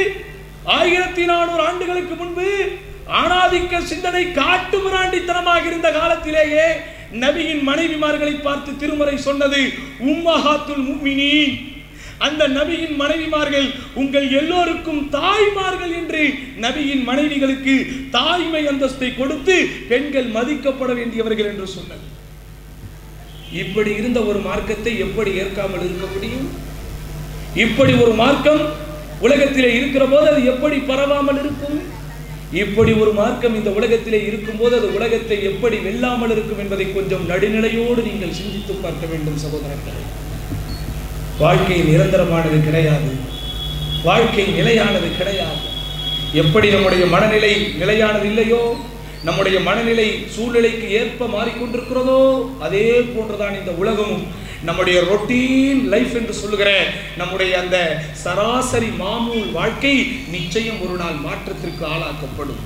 முன்பு ஆணாதிக்க சிந்தனை காட்டு மிராண்டித்தனமாக இருந்த காலத்திலேயே நபியின் மனைவிமார்களை பார்த்து திருமறை சொன்னது உம்மஹாத்துல் முஃமினீன். அந்த நபியின் மனைவிமார்கள் உங்கள் எல்லோருக்கும் தாய்மார்கள் என்று நபியின் மனைவிகளுக்கு தாய்மை அந்தஸ்தை கொடுத்து பெண்கள் மதிக்கப்பட வேண்டியவர்கள் என்று சொன்னது. இப்படி இருந்த ஒரு மார்க்கத்தை எப்படி ஏற்காமல் இருக்க முடியும்? இப்படி ஒரு மார்க்கம் உலகத்திலே இருக்கிற போது அது எப்படி பரவாமல் இருக்கும்? இப்படி ஒரு மார்க்கம் இந்த உலகத்திலே இருக்கும் போது அது உலகத்தை எப்படி வெல்லாமல் இருக்கும் என்பதை கொஞ்சம் நடுநிலையோடு நீங்கள் சிந்தித்து பார்க்க வேண்டும் சகோதரர்களே. வாழ்க்கை நிரந்தரமானது கிடையாது, வாழ்க்கை நிலையானது கிடையாது. எப்படி நம்முடைய மனநிலை நிலையானது இல்லையோ, நம்முடைய மனநிலை சூழ்நிலைக்கு ஏற்ப மாறிக்கொண்டிருக்கிறதோ, அதே போன்றுதான் இந்த உலகமும். நம்முடைய ரொட்டீன் லைஃப் என்று சொல்லுகிற நம்முடைய அந்த சராசரி மாமூல் வாழ்க்கை நிச்சயம் ஒரு நாள் மாற்றத்திற்கு ஆளாக்கப்படும்.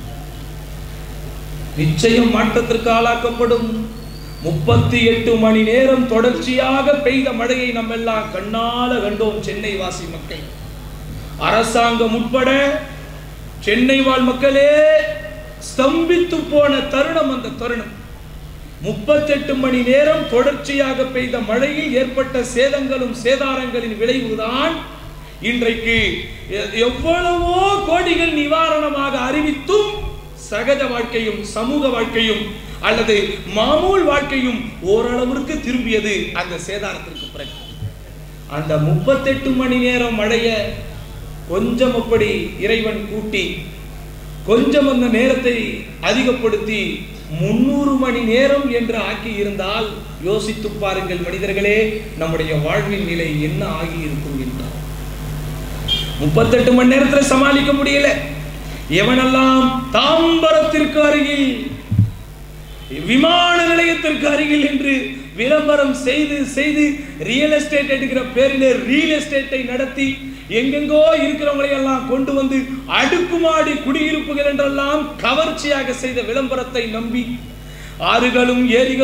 நிச்சயம் மாற்றத்திற்கு ஆளாக்கப்படும். 38 மணி நேரம் தொடர்ச்சியாக பெய்த மழையை நம்ம எல்லாம் கண்ணால கண்டோம். சென்னை வாசி மக்கள், அரசாங்கம் உட்பட சென்னை வாழ் மக்களே ஸ்தம்பித்து போன தருணம் அந்த தருணம். 38 மணி நேரம் தொடர்ச்சியாக பெய்த மழையில் ஏற்பட்ட சேதங்களும் சேதாரங்களின் விளைவுதான் இன்றைக்கு எவ்வளவோ கோடிகள் நிவாரணமாக அறிவித்தும் சகஜ வாழ்க்கையும் சமூக வாழ்க்கையும் அல்லது மாமூல் வாழ்க்கையும் ஓரளவிற்கு திரும்பியது அந்த சேதாரத்திற்கு பிறகு. அந்த 38 மணி நேரம் மழைய கொஞ்சம் அப்படி இறைவன் கூட்டி கொஞ்சம் அந்த நேரத்தை அதிகப்படுத்தி 300 மணி நேரம் என்று ஆக்கி இருந்தால் யோசித்து பாருங்கள் மனிதர்களே, நம்முடைய வாழ்வின் நிலை என்ன ஆகி இருக்கும் என்றார். 38 மணி நேரத்தில் சமாளிக்க முடியல. எவனெல்லாம் தாம்பரத்திற்கு அருகில், விமான நிலையத்திற்கு அருகில் என்று விளம்பரம் செய்து செய்து ரியல் எஸ்டேட் எடுக்கிற பேரிலே ரியல் எஸ்டேட்டை நடத்தி எங்கெங்கோ இருக்கிறவங்களை எல்லாம் கொண்டு வந்து அடுக்குமாடி குடியிருப்புகள் என்றெல்லாம் கவர்ச்சியாக செய்த விளம்பரத்தை நம்பி ஆறுகளும்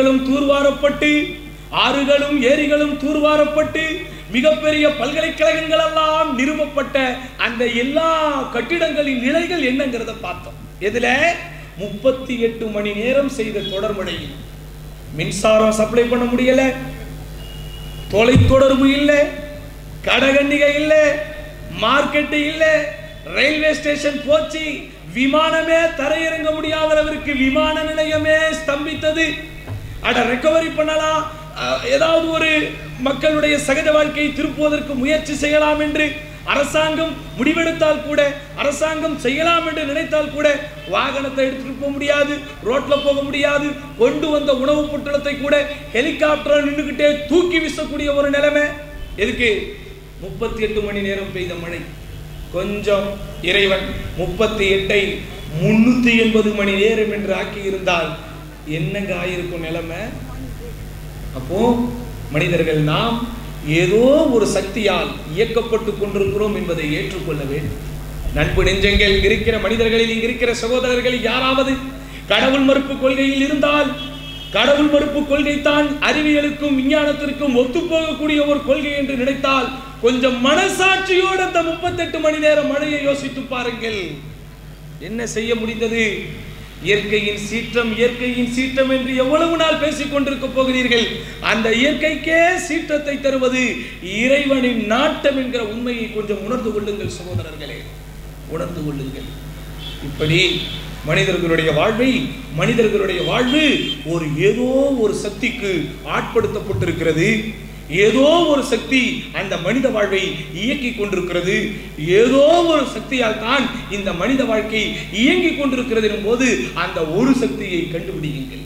ஏரிகளும் தூர்வாரப்பட்டு மிகப்பெரிய பல்கலைக்கழகங்கள் எல்லாம் நிறுவப்பட்ட அந்த எல்லா கட்டிடங்களின் நிலைகள் என்னங்கிறத பார்த்தோம். எதுல 38 மணி நேரம் செய்த தொடர்மழையில் மின்சாரம் சப்ளை பண்ண முடியல, தொலைத்தொடர்பு இல்லை, கடகண்டிகை இல்லை, மார்க்கெட் இல்லை, ரயில்வே ஸ்டேஷன் போச்சு, விமானமே தரையிறங்க முடியாத அளவிற்கு விமான நிலையமே ஸ்தம்பித்தது. அட ரெக்கவரி பண்ணலாம், ஏதாவது ஒரு மக்களுடைய சகஜ வாழ்க்கையை திருப்புவதற்கு முயற்சி செய்யலாம் என்று அரசாங்கம் முடிவெடுத்தால் கூட, அரசாங்கம் செய்யலாம் என்று நினைத்தால் கூட வாகனத்தை எடுத்துட்டு போக முடியாது, ரோட்ல போக முடியாது. கொண்டு வந்த உணவுப் பொருட்களை கூட ஹெலிகாப்டர் நின்றுகிட்டே தூக்கி வீசக்கூடிய ஒரு நிலைமை. எதுக்கு? 38 மணி நேரம் பெய்த மழை. கொஞ்சம் இறைவன் 38ஐ 380 மணி நேரம் என்று ஆக்கி இருந்தால் என்னங்க ஆயிருக்கும் நிலைமை? அப்போ மனிதர்கள் நாம் ஏதோ ஒரு சக்தியால் இயக்கப்பட்டு கொண்டிருக்கிறோம் என்பதை ஏற்றுக்கொள்ள வேண்டும். நட்பு நெஞ்சங்கள் இருக்கிற மனிதர்களில், இங்கு இருக்கிற சகோதரர்களில் யாராவது கடவுள் மறுப்பு கொள்கையில் இருந்தால், கடவுள் மறுப்பு கொள்கை தான் அறிவியலுக்கும் விஞ்ஞானத்திற்கும் ஒத்துப்போகக்கூடிய ஒரு கொள்கை என்று நினைத்தால் கொஞ்சம் மனசாட்சியோடு அந்த 38 மணி நேரம் மழையை யோசித்து பாருங்கள். என்ன செய்ய முடிந்தது? இயற்கையின் சீற்றம் என்று எவ்வளவு நாள் பேசிக் கொண்டிருக்க போகிறீர்கள்? அந்த இயற்கைக்கே சீற்றத்தை தருவது இறைவனின் நாட்டம் என்கிற உண்மையை கொஞ்சம் உணர்ந்து கொள்ளுங்கள் சகோதரர்களே, உணர்ந்து கொள்ளுங்கள். இப்படி மனிதர்களுடைய வாழ்வு ஒரு ஏதோ ஒரு சக்திக்கு ஆட்படுத்தப்பட்டிருக்கிறது. ஏதோ ஒரு சக்தி அந்த மனித வாழ்வை இயக்கி கொண்டிருக்கிறது. ஏதோ ஒரு சக்தியால் தான் இந்த மனித வாழ்க்கை இயங்கி கொண்டிருக்கிறது போது அந்த ஒரு சக்தியை கண்டுபிடியுங்கள்.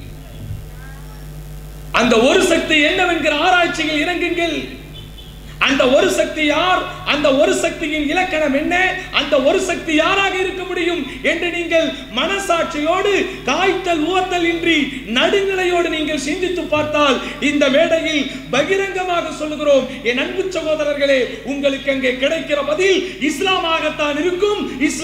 அந்த ஒரு சக்தி என்னவென்கிற ஆராய்ச்சியில் இறங்குங்கள். அந்த ஒரு சக்தி யார்? அந்த ஒரு சக்தியின் இலக்கணம் என்ன? அந்த ஒரு சக்தி யாராக இருக்க முடியும் என்று நீங்கள் மனசாட்சியோடு, காய்த்தல் ஊத்தல் இன்றி நடுநிலையோடு நீங்கள் சிந்தித்து பார்த்தால் இந்த மேடையில் பகிரங்கமாக சொல்லுகிறோம், என் அன்பு சகோதரர்களே, உங்களுக்கு அங்கே கிடைக்கிற பதில் இஸ்லாமாகத்தான் இருக்கும்.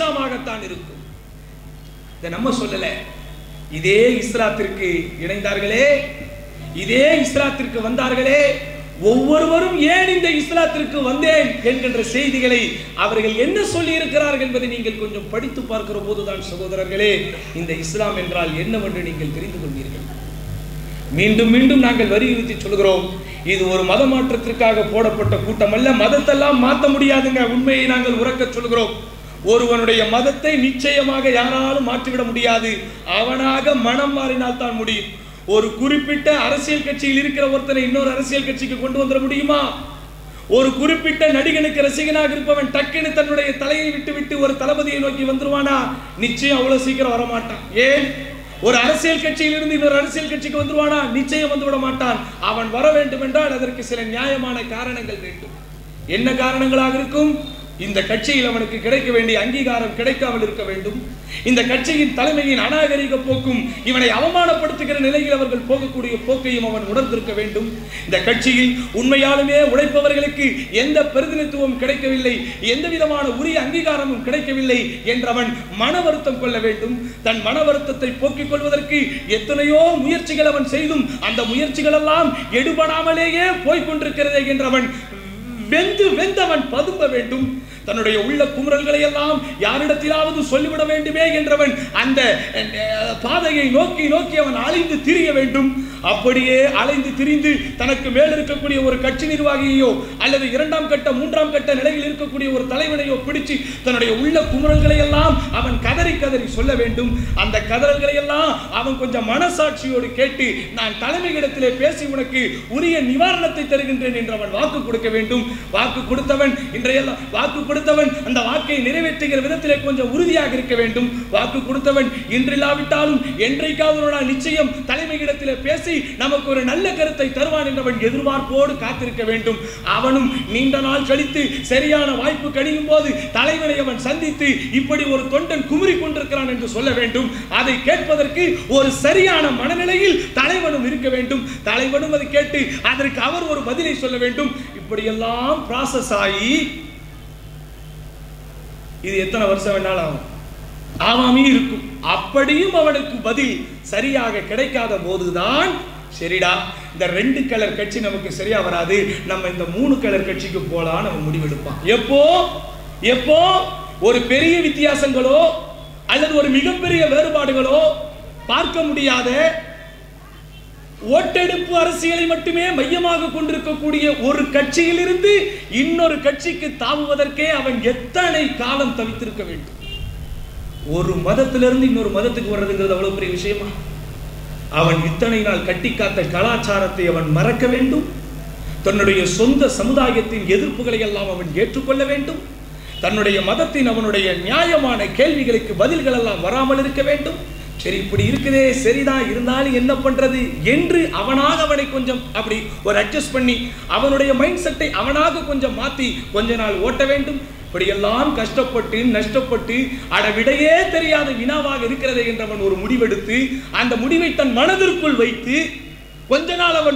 இதை நம்ம சொல்லல, இதே இஸ்லாத்திற்கு இணைந்தார்களே, இதே இஸ்லாத்திற்கு வந்தார்களே, ஒவ்வொருவரும் ஏன் இந்த இஸ்லாத்திற்கு வந்தேன் என்கின்ற செய்திகளை அவர்கள் என்ன சொல்லி இருக்கிறார்கள் என்பதை நீங்கள் கொஞ்சம் படித்து பார்க்கிற போதுதான் சகோதரர்களே இந்த இஸ்லாம் என்றால் என்னவென்று நீங்கள் தெரிந்து கொள்வீர்கள். மீண்டும் மீண்டும் நாங்கள் வலியுறுத்தி சொல்கிறோம், இது ஒரு மத மாற்றத்திற்காக போடப்பட்ட கூட்டம் அல்ல. மதத்தெல்லாம் மாற்ற முடியாதுங்க. உண்மையை நாங்கள் உறக்க சொல்கிறோம். ஒருவனுடைய மதத்தை நிச்சயமாக யாராலும் மாற்றிவிட முடியாது. அவனாக மனம் மாறினால் தான் முடியும். ஒரு குறிப்பிட்ட அரசியல் கட்சியில் இருக்கிற ஒருத்தனை இன்னொரு அரசியல் கட்சிக்கு கொண்டு வந்துட முடியுமா? ஒரு குறிப்பிட்ட நடிகனுக்கு ரசிகனாக இருப்பவன் டக்குன்னு தன்னுடைய தலையை விட்டு ஒரு தளபதியை நோக்கி வந்துருவானா? நிச்சயம் அவ்வளவு சீக்கிரம் வரமாட்டான். ஏன்? ஒரு அரசியல் கட்சியில் இருந்து இன்னொரு அரசியல் கட்சிக்கு வந்துருவானா? நிச்சயம் வந்து விட மாட்டான். அவன் வர வேண்டும் என்றால் அதற்கு சில நியாயமான காரணங்கள் வேண்டும். என்ன காரணங்களாக இருக்கும்? இந்த கட்சியில் அவனுக்கு கிடைக்க வேண்டிய அங்கீகாரம் கிடைக்காமல் இருக்க வேண்டும். இந்த கட்சியின் தலைமையின் அநாகரிக போக்கும் இவனை அவமானப்படுத்துகிற நிலையில் அவர்கள் போகக்கூடிய போக்கையும் அவன் உணர்ந்திருக்க வேண்டும். இந்த கட்சியில் உண்மையாலுமே உழைப்பவர்களுக்கு எந்த பிரதிநிதித்துவம் கிடைக்கவில்லை, எந்த விதமான உரிய அங்கீகாரமும் கிடைக்கவில்லை என்றவன் மன வருத்தம் கொள்ள வேண்டும். தன் மன வருத்தத்தை போக்கிக் கொள்வதற்கு எத்தனையோ முயற்சிகள் அவன் செய்தும் அந்த முயற்சிகள் எல்லாம் எடுபடாமலேயே போய்கொண்டிருக்கிறதே என்றவன் வெந்தவன் பதும்ப வேண்டும். தன்னுடைய உள்ள குமுறல்களை எல்லாம் யாரிடத்திலாவது சொல்லிவிட வேண்டுமே என்றவன் அந்த பாதையை நோக்கி அவன் அலைந்து திரிய வேண்டும். அப்படியே அலைந்து திரிந்து தனக்கு மேல் இருக்கக்கூடிய ஒரு கட்சி நிர்வாகியோ அல்லது இரண்டாம் கட்ட மூன்றாம் கட்ட நிலையில் இருக்கக்கூடிய ஒரு தலைவனையோ பிடிச்சு தன்னுடைய உள்ள குமுறல்களை எல்லாம் அவன் கதறி சொல்ல வேண்டும். அந்த கதறல்களை எல்லாம் அவன் கொஞ்சம் மனசாட்சியோடு கேட்டு நான் தலைமையிடத்திலே பேசி உனக்கு உரிய நிவாரணத்தை தருகின்றேன் என்று அவன் வாக்கு கொடுக்க வேண்டும். வாக்கு கொடுத்தவன் அந்த வாக்கை நிறைவேற்றுகிற விதத்திலே கொஞ்சம் உறுதியாக இருக்க வேண்டும். வாக்கு கொடுத்தவன் இன்றில்லாவிட்டாலும் என்றைக்காவது நிச்சயம் தலைமையிடத்திலே பேசி நமக்கு ஒரு நல்ல கருத்தை தருவான் என்றவன் எதிர்பார்ப்போடு காத்திருக்க வேண்டும். அவனும் நீண்ட நாள் கழித்து சரியான வாய்ப்பு கணியும் போது தலைவனை அவன் சந்தித்து இப்படி ஒரு தொண்டன் குமுறி கொண்டிருக்கிறான் என்று சொல்ல வேண்டும். அதை கேட்பதற்கு ஒரு சரியான மனநிலையில் தலைவனும் இருக்க வேண்டும். தலைவனும் அதை கேட்டு அதற்கு அவர் ஒரு பதிலை சொல்ல வேண்டும். இப்படியெல்லாம் ப்ராசஸ் ஆகி இது எத்தனை வருஷம் வேணாலும் ஆவாமே இருக்கும். அப்படியும் அவனுக்கு பதில் சரியாக கிடைக்காத போதுதான் சரிடா இந்த 2 கலர் கட்சி நமக்கு சரியா வராது, நம்ம இந்த 3 கலர் கட்சிக்கு போலாம் நம்ம முடிவெடுப்பான். எப்போ ஒரு பெரிய வித்தியாசங்களோ அல்லது ஒரு மிகப்பெரிய வேறுபாடுகளோ பார்க்க முடியாத ஓட்டெடுப்பு அரசியலை மட்டுமே மையமாக கொண்டிருக்கக்கூடிய ஒரு கட்சியிலிருந்து இன்னொரு கட்சிக்கு தாவுவதற்கே அவன் எத்தனை காலம் தவித்திருக்க வேண்டும். ஒரு மதத்திலிருந்து இன்னொரு மதத்துக்கு வர்றதுங்கிறது அவ்வளவு பெரிய விஷயமா? அவன் இத்தனை நாள் கட்டி காத்த கலாச்சாரத்தை அவன் மறக்க வேண்டும். தன்னுடைய சொந்த சமுதாயத்தின் எதிர்ப்புகளை எல்லாம் அவன் ஏற்றுக்கொள்ள வேண்டும். தன்னுடைய மதத்தின் அவனுடைய நியாயமான கேள்விகளுக்கு பதில்கள் எல்லாம் வராமல் இருக்க வேண்டும். சரி, இப்படி இருக்குதே, சரிதான், இருந்தாலும் என்ன பண்றது என்று அவனாக அவனை கொஞ்சம் அப்படி ஒரு அட்ஜஸ்ட் பண்ணி அவனுடைய மைண்ட் செட்டை அவனாக கொஞ்சம் மாத்தி கொஞ்ச நாள் ஓட்ட வேண்டும். இப்படியெல்லாம் கஷ்டப்பட்டு நஷ்டப்பட்டு விடையே தெரியாத வினாவாக இருக்கிறது என்றவன் ஒரு முடிவெடுத்து அந்த முடிவை தன் மனதிற்குள் வைத்து கொஞ்ச நாள் அவன்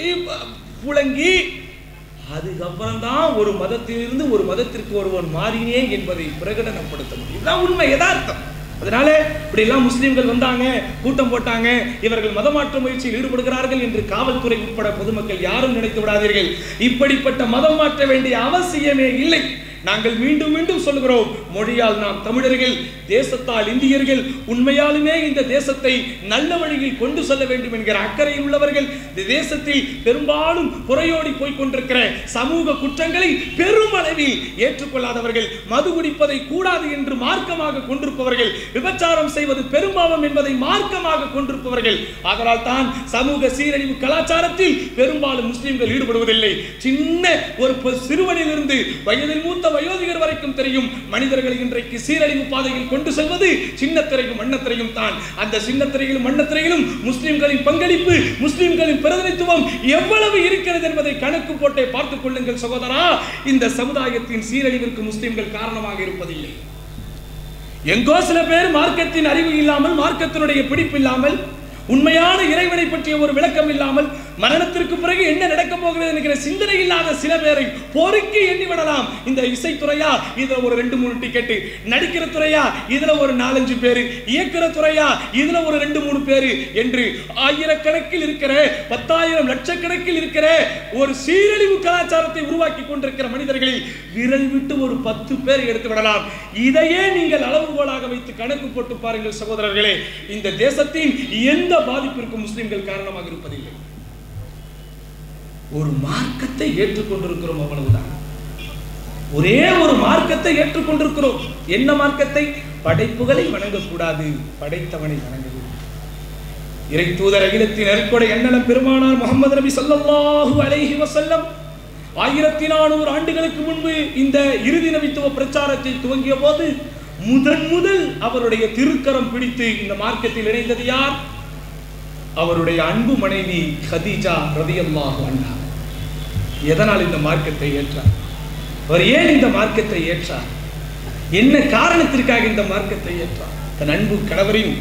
புழங்கி அதுக்கப்புறம் தான் ஒரு மதத்திலிருந்து ஒரு மதத்திற்கு ஒருவன் மாறினேன் என்பதை பிரகடனப்படுத்த முடியும். இதுதான் உண்மை, யதார்த்தம். அதனால இப்படி எல்லாம் முஸ்லிம்கள் வந்தாங்க, கூட்டம் போட்டாங்க, இவர்கள் மதமாற்ற முயற்சியில் ஈடுபடுகிறார்கள் என்று காவல்துறை உட்பட பொதுமக்கள் யாரும் நினைத்து விடாதீர்கள். இப்படிப்பட்ட மதம் மாற்ற வேண்டிய அவசியமே இல்லை. நாங்கள் மீண்டும் மீண்டும் சொல்கிறோம், மொழியால் நாம் தமிழர்கள், தேசத்தால் இந்தியர்கள், உண்மையாலுமே இந்த தேசத்தை நல்ல வழியில் கொண்டு செல்ல வேண்டும் என்கிற அக்கறையில் உள்ளவர்கள், இந்த தேசத்தில் பெரும்பாலும் புறையோடி போய்கொண்டிருக்கிற சமூக குற்றங்களை பெருமளவில் ஏற்றுக்கொள்ளாதவர்கள், மது குடிப்பதை கூடாது என்று மார்க்கமாக கொண்டிருப்பவர்கள், விபச்சாரம் செய்வது பெரும்பாவம் என்பதை மார்க்கமாக கொண்டிருப்பவர்கள். அதனால் தான் சமூக சீரழிவு கலாச்சாரத்தில் பெரும்பாலும் முஸ்லிம்கள் ஈடுபடுவதில்லை. சின்ன ஒரு சிறுவனிலிருந்து வயதில் மூத்த வயோதிகர் வரைக்கும் தெரியும், மனிதர்களை இன்றைக்கு சீரழிவு பாதையில் கொண்டு செல்வது சின்னத்திரையும் மண்ணத்திரையும் தான். அந்த சின்னத்திரையிலும் மண்ணத்திரையிலும் முஸ்லிம்களின் பங்களிப்பு, முஸ்லிம்களின் பிரதிநிதித்துவம் எவ்வளவு இருக்கிறது என்பதை கணக்கு போட்டே பார்த்துக் கொள்ளுங்கள் சகோதரா. இந்த சமுதாயத்தின் சீரழிவிற்கு முஸ்லிம்கள் காரணமாக இருப்பதில்லை. எங்கோ சில பேர் மார்க்கத்தின் அறிவு இல்லாமல், மார்க்கத்தினுடைய பிடிப்பு இல்லாமல், உண்மையான இறைவனை பற்றிய ஒரு விளக்கம் இல்லாமல் மரணத்திற்கு பிறகு என்ன நடக்க போகிறது என்கிற சிந்தனை இல்லாத சில பேரை பொறுக்கி எண்ணிவிடலாம். இந்த இசைத்துறையா இதுல ஒரு 2-3 டிக்கெட், நடிக்கிற துறையா இதுல ஒரு 4-5 பேரு, இயக்கிற துறையா இதுல ஒரு 2-3 பேரு என்று ஆயிரக்கணக்கில் இருக்கிற 10,000 லட்சக்கணக்கில் இருக்கிற ஒரு சீரழிவு கலாச்சாரத்தை உருவாக்கி கொண்டிருக்கிற மனிதர்களில் விரல் விட்டு ஒரு 10 பேர் எடுத்து விடலாம். இதையே நீங்கள் அளவுகோலாக வைத்து கணக்கு போட்டு பாருங்கள் சகோதரர்களே. இந்த தேசத்தின் எந்த பாதிப்பிற்கும் முஸ்லிம்கள் காரணமாக இருப்பதில்லை. ஒரு மார்க்கத்தை ஏற்றுக்கொண்டிருக்கிறோம், அவ்வளவுதான். ஒரே ஒரு மார்க்கத்தை ஏற்றுக்கொண்டிருக்கிறோம். என்ன மார்க்கத்தை? படைப்புகளை வணங்கக்கூடாது, படைத்தவனை வணங்குவது. இறை தூதர் அகிலத்தின் நற்கொடை அண்ணலம் பெருமானார் முஹம்மது நபி ஸல்லல்லாஹு அலைஹி வஸல்லம் 1400 ஆண்டுகளுக்கு முன்பு இந்த இறுதி நபித்துவ பிரச்சாரத்தை துவங்கிய போது முதல் அவருடைய திருக்கரம் பிடித்து இந்த மார்க்கத்தில் இணைந்தது யார்? அவருடைய அன்பு மனைவி கதீஜா ரலியல்லாஹு அன்ஹா. எதனால் இந்த மார்க்கத்தை ஏற்றார்? அவர் ஏன் இந்த மார்க்கத்தை ஏற்றார்? என்ன காரணத்திற்காக இந்த மார்க்கத்தை ஏற்றார்? தன் அன்பு கணவரின்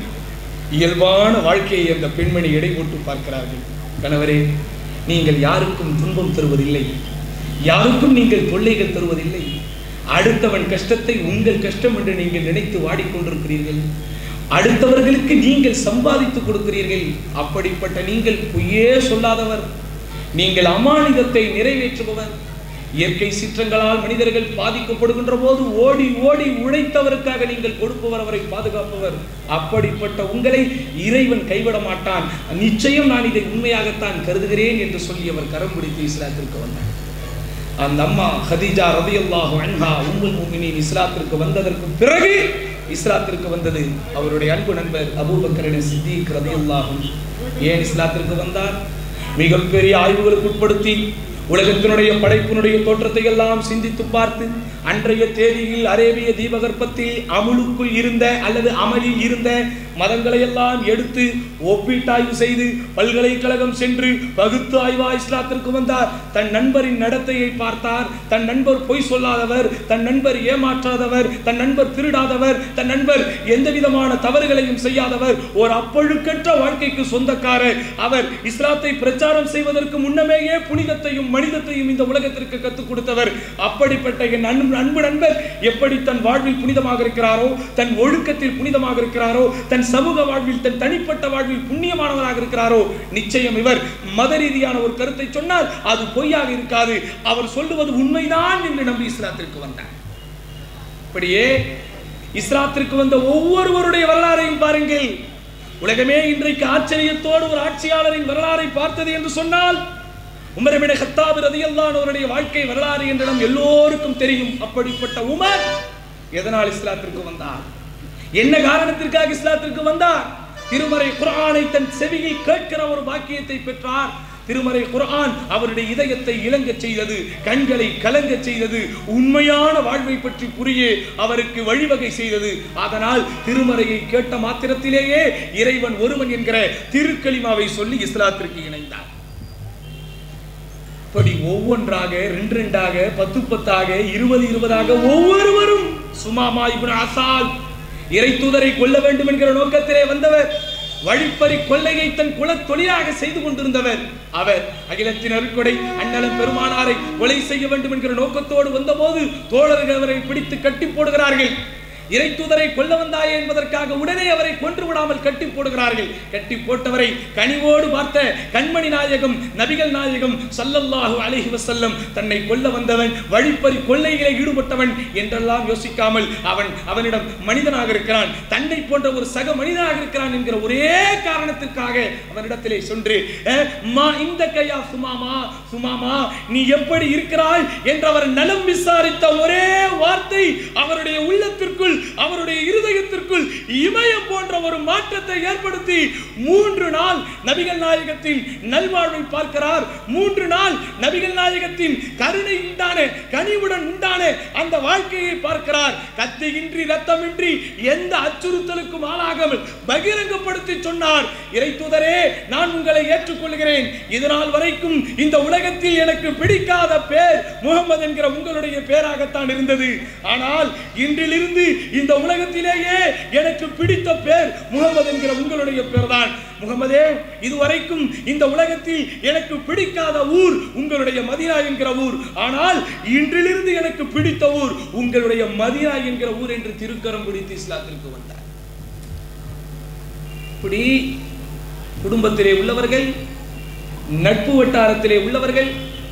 இயல்பான வாழ்க்கையை அந்த பெண்மணி எடை போட்டு பார்க்கிறார்கள். கணவரே, நீங்கள் யாருக்கும் துன்பம் தருவதில்லை, யாருக்கும் நீங்கள் தொல்லைகள் தருவதில்லை. அடுத்தவன் கஷ்டத்தை உங்கள் கஷ்டம் என்று நீங்கள் நினைத்து வாடிக்கொண்டிருக்கிறீர்கள். அடுத்தவர்களுக்கு நீங்கள் சம்பாதித்து கொடுக்கிறீர்கள். அப்படிப்பட்ட நீங்கள் பொய்யே சொல்லாதவர், நீங்கள் அமானிதத்தை நிறைவேற்றுபவர். இயற்கை சீற்றங்களால் மனிதர்கள் பாதிக்கப்படுகின்ற போது ஓடி ஓடி உழைத்தவருக்காக நீங்கள் கொடுப்பவர், அவரை பாதுகாப்பவர். அப்படிப்பட்ட உங்களை இறைவன் கைவிட மாட்டான், நிச்சயம் நான் இதை உண்மையாகத்தான் கருதுகிறேன் என்று சொல்லி அவர் கரம் பிடித்து இஸ்லாத்திற்கு வந்தார். அந்த அம்மா கதீஜா ரலியல்லாஹு அன்ஹா உம்முல் முஃமினீன் இஸ்லாத்திற்கு வந்ததற்கு பிறகு இஸ்லாத்திற்கு வந்தது அவருடைய அன்பு நண்பர் அபூபக்கர் சித்திக் ரலியல்லாஹு. ஏன் இஸ்லாத்திற்கு வந்தார்? மிகப்பெரிய ஆய்வுகளுக்கு உட்படுத்தி உலகத்தினுடைய படைப்பினுடைய தோற்றத்தை எல்லாம் சிந்தித்து பார்த்து அன்றைய தேதியில் அரேபிய தீபகற்பத்தில் அமுலுக்குள் இருந்த அல்லது அமலில் இருந்த மதங்களை எல்லாம் எடுத்து ஒப்பீட்டாய்வு செய்து பல்கலைக்கழகம் சென்று பகுத்து ஆய்வா இஸ்லாத்திற்கு வந்தார். தன் நண்பரின் நடத்தையை பார்த்தார். தன் நண்பர் பொய் சொல்லாதவர், தன் நண்பர் ஏமாற்றாதவர், தன் நண்பர் திருடாதவர், தன் நண்பர் எந்த விதமான தவறுகளையும் செய்யாதவர், ஒரு அப்பழுக்கற்ற வாழ்க்கைக்கு சொந்தக்காரர். அவர் இஸ்லாத்தை பிரச்சாரம் செய்வதற்கு முன்னமேயே புனிதத்தையும் மனிதத்தையும் இந்த உலகத்திற்கு கற்றுக் கொடுத்தவர். அப்படிப்பட்ட என் அன்பு நண்பர் எப்படி தன் வாழ்வில் புனிதமாக இருக்கிறாரோ, தன் ஒழுக்கத்தில் புனிதமாக இருக்கிறாரோ, தன் சமூக வாழ்வில் தன் தனிப்பட்ட வாழ்வில் புண்ணியமானவராக இருக்கிறாரோ, நிச்சயம் இவர் மத ரீதியான ஒரு கருத்தை சொன்னால் அது பொய்யாக இருக்காது, அவர் சொல்லுவது உண்மைதான் என்று நம்பி இஸ்லாத்திற்கு வந்தார். அப்படியே இஸ்லாத்திற்கு வந்த ஒவ்வொருவருடைய வரலாறையும் பாருங்கள். உலகமே இன்றைக்கு ஆச்சரியத்தோடு ஒரு ஆட்சியாளரின் வரலாறை பார்த்தது என்று சொன்னால் உமர் இப்னு கத்தாப் ரலியல்லாஹு அன்ஹு அவருடைய வாழ்க்கை வரலாறு என்று நம் எல்லோருக்கும் தெரியும். அப்படிப்பட்ட உமர் எதனால் இஸ்லாத்திற்கு வந்தார்? என்ன காரணத்திற்காக இஸ்லாத்திற்கு வந்தார்? திருமறை குர்ஆனை தன் செவியில் கேட்கிற ஒரு பாக்கியத்தை பெற்றார். திருமறை குர்ஆன் அவருடைய இதயத்தை இலங்கச் செய்தது, கண்களை கலங்கச் செய்தது, உண்மையான வாழ்வை பற்றி புரிய அவருக்கு வழிவகை செய்தது. அதனால் திருமறையை கேட்ட மாத்திரத்திலேயே இறைவன் ஒருவன் என்கிற திருக்கலிமாவை சொல்லி இஸ்லாத்திற்கு இணைந்தார். அப்படி ஒவ்வொன்றாக 2-2ஆக 10-10ஆக 20-20ஆக ஒவ்வொருவரும் சுமாமா இப்னு அசால் இறை தூதரை கொல்ல வேண்டும் என்கிற நோக்கத்திலே வந்தவர், வழிப்பறி கொள்ளையை தன் குல தொழிலாக செய்து கொண்டிருந்தவர். அவர் அகிலத்தின் அருட்கொடை அண்ணலம் பெருமானாரை கொலை செய்ய வேண்டும் என்கிற நோக்கத்தோடு வந்தபோது தோழர்கள் அவரை பிடித்து கட்டி போடுகிறார்கள். இறை தூதரை கொல்ல வந்தாயே என்பதற்காக உடனே அவரை கொன்று விடாமல் கட்டி போடுகிறார்கள். கட்டி போட்டவரை கனிவோடு பார்த்த கண்மணி நாயகம் நபிகள் நாயகம் ஸல்லல்லாஹு அலைஹி வஸல்லம் தன்னை கொல்ல வந்தவன் வழிப்பறி கொள்ளைகளை ஈடுபட்டவன் என்றெல்லாம் யோசிக்காமல் அவனிடம் மனிதனாக இருக்கிறான், தன்னை போன்ற ஒரு சக மனிதனாக இருக்கிறான் என்கிற ஒரே காரணத்திற்காக அவனிடத்திலே சென்று மா இந்த கையா சுமாமா நீ எப்படி இருக்கிறாய் என்று அவர் நலம் விசாரித்த ஒரே வார்த்தை அவருடைய உள்ளத்திற்குள் அவருடைய இருதயத்திற்குள் இமயம் போன்ற ஒரு மாற்றத்தை ஏற்படுத்தி 3 நாள் நபிகள் நாயகத்தின் நல்வாழ்வை பார்க்கிறார். 3 நாள் நபிகள் நாயகத்தின் கருணை உண்டான கனிவுடன் உண்டான அந்த வாழ்க்கையை பார்க்கிறார். கத்தியின்றி ரத்தமின்றி எந்த அச்சுறுத்தலுக்கும் ஆளாகாமல் பகிரங்கப்படுத்தி சொன்னார், இறை தூதரே நான் உங்களை ஏற்றுக்கொள்கிறேன். இதனால் வரைக்கும் இந்த உலகத்தில் எனக்கு பிடிக்காத பேர் முகமது என்கிற உங்களுடைய பேராகத்தான் இருந்தது. ஆனால் இன்றிலிருந்து இந்த உலகத்திலேயே எனக்கு பிடித்த பேர் முகமது என்கிற உங்களுடைய பேர் தான். முகமதே, இதுவரைக்கும் இந்த உலகத்தில் எனக்கு பிடிக்காத ஊர் உங்களுடைய மதீனா என்கிற ஊர், ஆனால் இன்றிலிருந்து எனக்கு பிடித்த ஊர் உங்களுடைய மதீனா என்கிற ஊர் என்று திருக்கரம் பிடித்து இஸ்லாத்திற்கு வந்தார். இப்படி குடும்பத்திலே உள்ளவர்கள், நட்பு வட்டாரத்திலே உள்ளவர்கள்,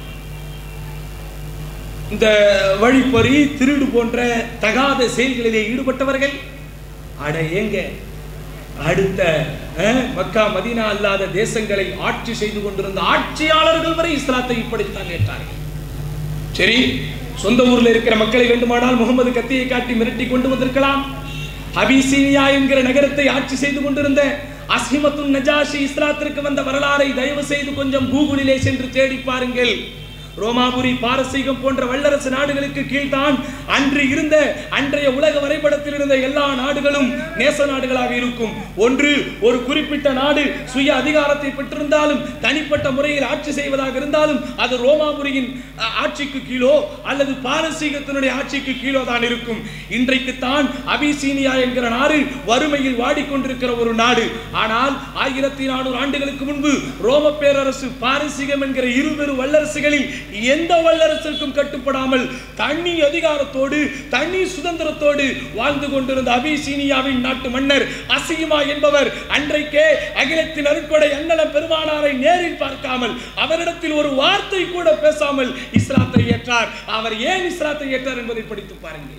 இந்த வழிப்பறி திருடு போன்ற தகாத செயல்களிலே ஈடுபட்டவர்கள், அட ஏங்க அடுத்த மக்கா மதீனா அல்லாத தேசங்களை ஆட்சி செய்து கொண்டிருந்த ஆட்சியாளர்கள் வரை இஸ்லாத்தை இப்படித்தான் ஏற்றார்கள். சரி, சொந்த ஊர்ல இருக்கிற மக்களை வேண்டுமானால் முகமது கத்தியை காட்டி மிரட்டி கொண்டு வந்திருக்கலாம். அபிசீனியா என்கிற நகரத்தை ஆட்சி செய்து கொண்டிருந்த அஸ்ஹிமத்துன் நஜாஷி இஸ்லாத்திற்கு வந்த வரலாறை தயவு செய்து கொஞ்சம் கூகுளிலே சென்று தேடி பாருங்கள். ரோமாபுரி, பாரசீகம் போன்ற வல்லரசு நாடுகளுக்கு கீழ்தான் அன்று இருந்த அன்றைய உலக வரைபடத்தில் இருந்த எல்லா நாடுகளும் நேச நாடுகளாக இருக்கும். ஒன்று ஒரு குறிப்பிட்ட நாடு சுய அதிகாரத்தை பெற்றிருந்தாலும் தனிப்பட்ட முறையில் ஆட்சி செய்வதாக இருந்தாலும் அது ரோமாபுரியின் ஆட்சிக்கு கீழோ அல்லது பாரசீகத்தினுடைய ஆட்சிக்கு கீழோ தான் இருக்கும். இன்றைக்கு தான் அபிசீனியா என்கிற நாடு வறுமையில் வாடிக்கொண்டிருக்கிற ஒரு நாடு. ஆனால் 1400 ஆண்டுகளுக்கு முன்பு ரோம பேரரசு, பாரசீகம் என்கிற இருபெரு வல்லரசுகளில் எந்த வல்லரசுக்கும் கட்டுப்படாமல் தனி அதிகாரத்தோடு தனி சுதந்திரத்தோடு வாழ்ந்து கொண்டிருந்த அபிசீனியாவின் நாட்டு மன்னர் அசீமா என்பவர் அன்றைக்கே அகிலத்தின் அருட்கொடை அண்ணலம் பெருமானாரை நேரில் பார்க்காமல், அவரிடத்தில் ஒரு வார்த்தை கூட பேசாமல் இஸ்லாத்தை ஏற்றார். அவர் ஏன் இஸ்லாத்தை ஏற்றார் என்பதை படித்து பாருங்கள்.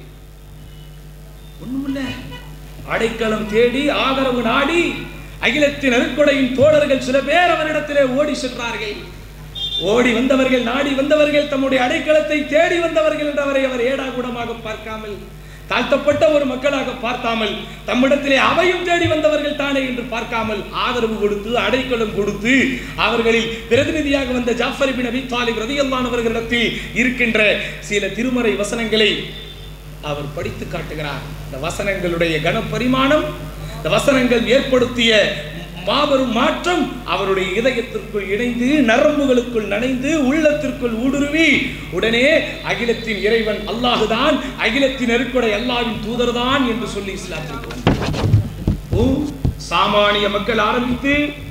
ஒண்ணுமில்ல, அடைக்கலம் தேடி ஆதரவு நாடி அகிலத்தின் அருட்கொடையின் தோழர்கள் சில பேர் அவரிடத்திலே ஓடி சென்றார்கள். ஓடி வந்தவர்கள், நாடி வந்தவர்கள், தம்முடைய அடைக்கலத்தை தேடி வந்தவர்கள் என்றவரை அவர் ஏடாகூடமாக பார்க்காமல், தாழ்த்தப்பட்ட ஒரு மக்களாக பார்க்காமல், தம்மிடத்திலே அவையும் தேடி வந்தவர்கள் தானே என்று பார்க்காமல் ஆதரவு கொடுத்து அடைக்கலம் கொடுத்து அவர்களில் பிரதிநிதியாக வந்த ஜாஃபர் இப்னு அபீ தாலிப் ரலியல்லாஹு அவர்களிடத்தில் இருக்கின்ற சில திருமறை வசனங்களை அவர் படித்து காட்டுகிறார். இந்த வசனங்களுடைய கனப்பரிமாணம், இந்த வசனங்கள் ஏற்படுத்திய மாபெரும் மாற்றம் அவருடைய இதயத்திற்குள் இணைந்து நரம்புகளுக்குள் நனைந்து உள்ளத்திற்குள் ஊடுருவி உடனே அகிலத்தின் இறைவன் அல்லாஹுதான், அகிலத்தின் அருட்கொடை அல்லாஹ்வின் தூதர்தான் என்று சொல்லி இஸ்லாத்திற்கு வந்தார். சாமானிய மக்கள் ஆரம்பித்து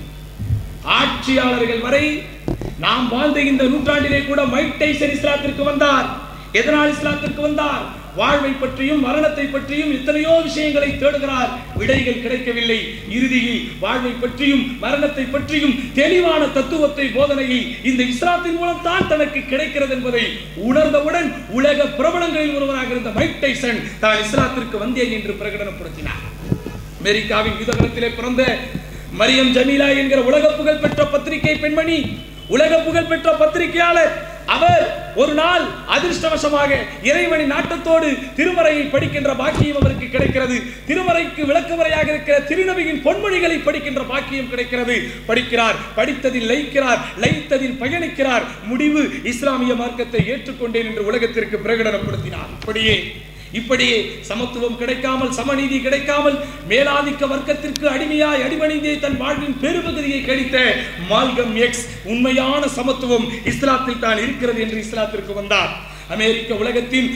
ஆட்சியாளர்கள் வரை நாம் வாழ்ந்த இந்த நூற்றாண்டிலே கூட மைக் டைசன் இஸ்லாத்திற்கு வந்தார். எதனால் இஸ்லாத்திற்கு வந்தார்? வாழ்வை பற்றியும் மரணத்தை பற்றியும் எத்தனையோ விஷயங்களை தேடுகிறார், விடைகள் கிடைக்கவில்லை. இறுதியில் வாழ்வை பற்றியும் மரணத்தை பற்றியும் தெளிவான தத்துவத்தை, போதனையை இந்த இஸ்லாத்தின் மூலம் தான் தனக்கு கிடைக்கிறது என்பதை உணர்ந்தவுடன் உலக பிரபலங்களில் ஒருவராக இருந்த மைக் டைசன் தான் இஸ்லாத்திற்கு வந்தேன் என்று பிரகடனப்படுத்தினார். அமெரிக்காவின் யுதகலத்திலே பிறந்த மரியம் ஜமீலா என்கிற உலக புகழ் பெற்ற பத்திரிகை பெண்மணி, உலக புகழ் பெற்ற பத்திரிகையாளர், அவர் ஒரு நாள் அதிர்ஷ்டவசமாக இறைவனின் நாட்டத்தோடு திருமறையை படிக்கின்ற பாக்கியம் அவருக்கு கிடைக்கிறது. திருமறைக்கு விளக்கமறையாக இருக்கிற திருநபியின் பொன்மொழிகளை படிக்கின்ற பாக்கியம் கிடைக்கிறது. படிக்கிறார், படித்ததில் லயிக்கிறார், லயித்ததில் பயணிக்கிறார். முடிவு இஸ்லாமிய மார்க்கத்தை ஏற்றுக்கொண்டேன் என்று உலகத்திற்கு பிரகடனப்படுத்தினார். இப்படியே சமத்துவம் கிடைக்காமல், சமநீதி கிடைக்காமல், மேலாதிக்க வர்க்கத்திற்கு அடிமையாய் அடிபணிந்தே தன் வாழ்வின் பெரும்பகுதியை கழித்த மால்கம் எக்ஸ் உண்மையான சமத்துவம் இஸ்லாத்தில் தான் இருக்கிறது என்று இஸ்லாத்திற்கு வந்தார். அமெரிக்க உலகத்தின்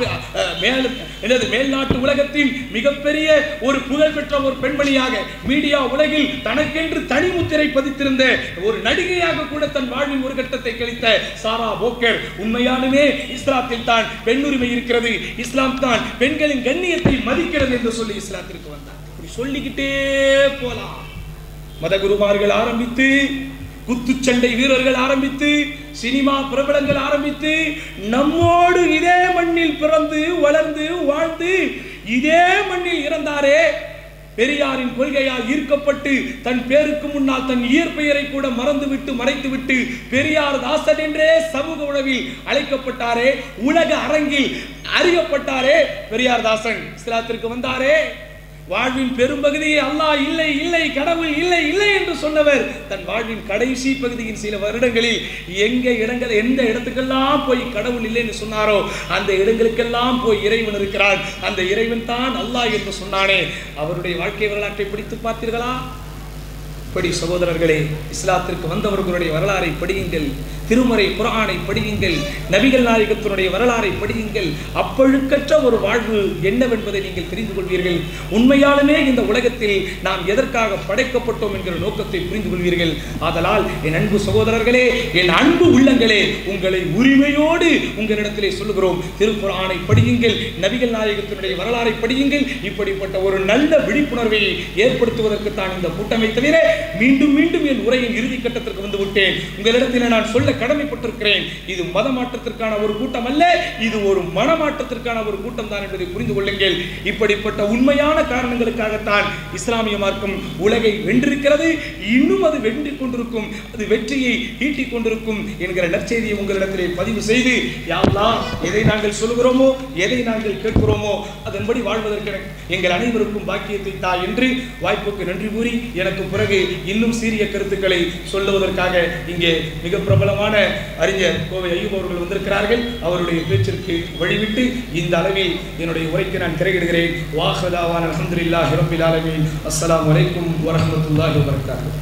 மேல்நாட்டு உலகத்தின் மிகப்பெரிய ஒரு புகழ்பெற்ற ஒரு பெண்மணியாக, மீடியா உலகில் தனக்கென்று தனி முத்திரை பதித்திருந்த ஒரு நடிகையாக கூட தன் வாழ்வின் ஒரு கட்டத்தை கழித்த சாரா போக்கர் உண்மையாலுமே இஸ்லாத்தில் தான் பெண்ணுரிமை இருக்கிறது, இஸ்லாம் தான் பெண்களின் கண்ணியத்தை மதிக்கிறது என்று சொல்லி இஸ்லாத்திற்கு வந்தார். இப்படி சொல்லிக்கிட்டே போலாம். மதகுருமார்கள் ஆரம்பித்து, குத்துச்சண்டை வீரர்கள் ஆரம்பித்து, சினிமா பிரபலங்கள் ஆரம்பித்து, நம்மோடு இதே மண்ணில் பிறந்து வளர்ந்து வாழ்ந்து இதே மண்ணில் இறந்தாரே, பெரியாரின் கொள்கையால் ஈர்க்கப்பட்டு தன் பேருக்கு முன்னால் தன் இயற்பெயரை கூட மறந்துவிட்டு மறைத்துவிட்டு பெரியார் தாசன் என்றே சமூக உணவில் அழைக்கப்பட்டாரே, உலக அரங்கில் அறியப்பட்டாரே, பெரியார் தாசன் இஸ்லாத்திற்கு வந்தாரே. வாழ்வின் பெரும்பகுதியை அல்லாஹ் இல்லை இல்லை, கடவுள் இல்லை இல்லை என்று சொன்னவர் தன் வாழ்வின் கடைசி பகுதியின் சில வருடங்களில் எந்த இடத்துக்கெல்லாம் போய் கடவுள் இல்லை என்று சொன்னாரோ அந்த இடங்களுக்கெல்லாம் போய் இறைவன் இருக்கிறான், அந்த இறைவன் தான் அல்லாஹ் என்று சொன்னானே. அவருடைய வாழ்க்கை வரலாற்றை படித்து பார்த்தீர்களா? இப்படி சகோதரர்களே, இஸ்லாத்திற்கு வந்தவர்களுடைய வரலாறை படியுங்கள், திருமறை குர்ஆனை படியுங்கள், நபிகள் நாயகத்தினுடைய வரலாறை படியுங்கள். அப்பழுக்கற்ற ஒரு வாழ்வு என்னவென்பதை நீங்கள் தெரிந்து கொள்வீர்கள். உண்மையாலுமே இந்த உலகத்தில் நாம் எதற்காக படைக்கப்பட்டோம் என்கிற நோக்கத்தை புரிந்து கொள்வீர்கள். ஆதலால் என் அன்பு சகோதரர்களே, என் அன்பு உள்ளங்களே, உங்களை உரிமையோடு உங்களிடத்திலே சொல்லுகிறோம், திருக்குர்ஆனை படியுங்கள், நபிகள் நாயகத்தினுடைய வரலாறை படியுங்கள். இப்படிப்பட்ட ஒரு நல்ல விழிப்புணர்வை ஏற்படுத்துவதற்கு தான் இந்த கூட்டமை தவிர மீண்டும் மீண்டும் என் உரையின் இறுதி கட்டத்திற்கு வந்து விட்டேன். உங்களிடத்தில் நான் சொல்ல கடமைப்பட்டிருக்கிறேன். இது மத மாற்றத்திற்கான ஒரு கூட்டம் அல்ல, இது ஒரு மனமாற்றத்திற்கான ஒரு கூட்டம் தான் என்பதை புரிந்து கொள்ளுங்கள். இப்படிப்பட்ட உண்மையான காரணங்களுக்காகத்தான் இஸ்லாமிய மார்க்கம் உலகை வென்றிருக்கிறது. இன்னும் அது வென்று கொண்டிருக்கும், அது வெற்றியை ஈட்டிக் கொண்டிருக்கும் என்கிற நற்செய்தியை உங்களிடத்திலே பதிவு செய்து, யா அல்லாஹ், எதை நாங்கள் சொல்கிறோமோ, எதை நாங்கள் கேட்கிறோமோ அதன்படி வாழ்வதற்கு எங்கள் அனைவருக்கும் பாக்கியத்தை தா என்று வாய்ப்புக்கு நன்றி கூறி, எனக்கு பிறகு இன்னும் சீரிய கருத்துக்களை சொல்லுவதற்காக இங்கே மிக பிரபலமான அறிஞர் கோவை ஐயூப் அவர்கள் வந்திருக்கிறார்கள். அவருடைய பேச்சிற்கு வழிவிட்டு இந்த அளவில் என்னுடைய உரைக்கு நான் திரையிடுகிறேன். வாஹதாவான அல்ஹம்துலில்லாஹி ரப்பில் ஆலமீன். அஸ்ஸலாமு அலைக்கும் வரஹ்மத்துல்லாஹி வபரகாத்துஹு.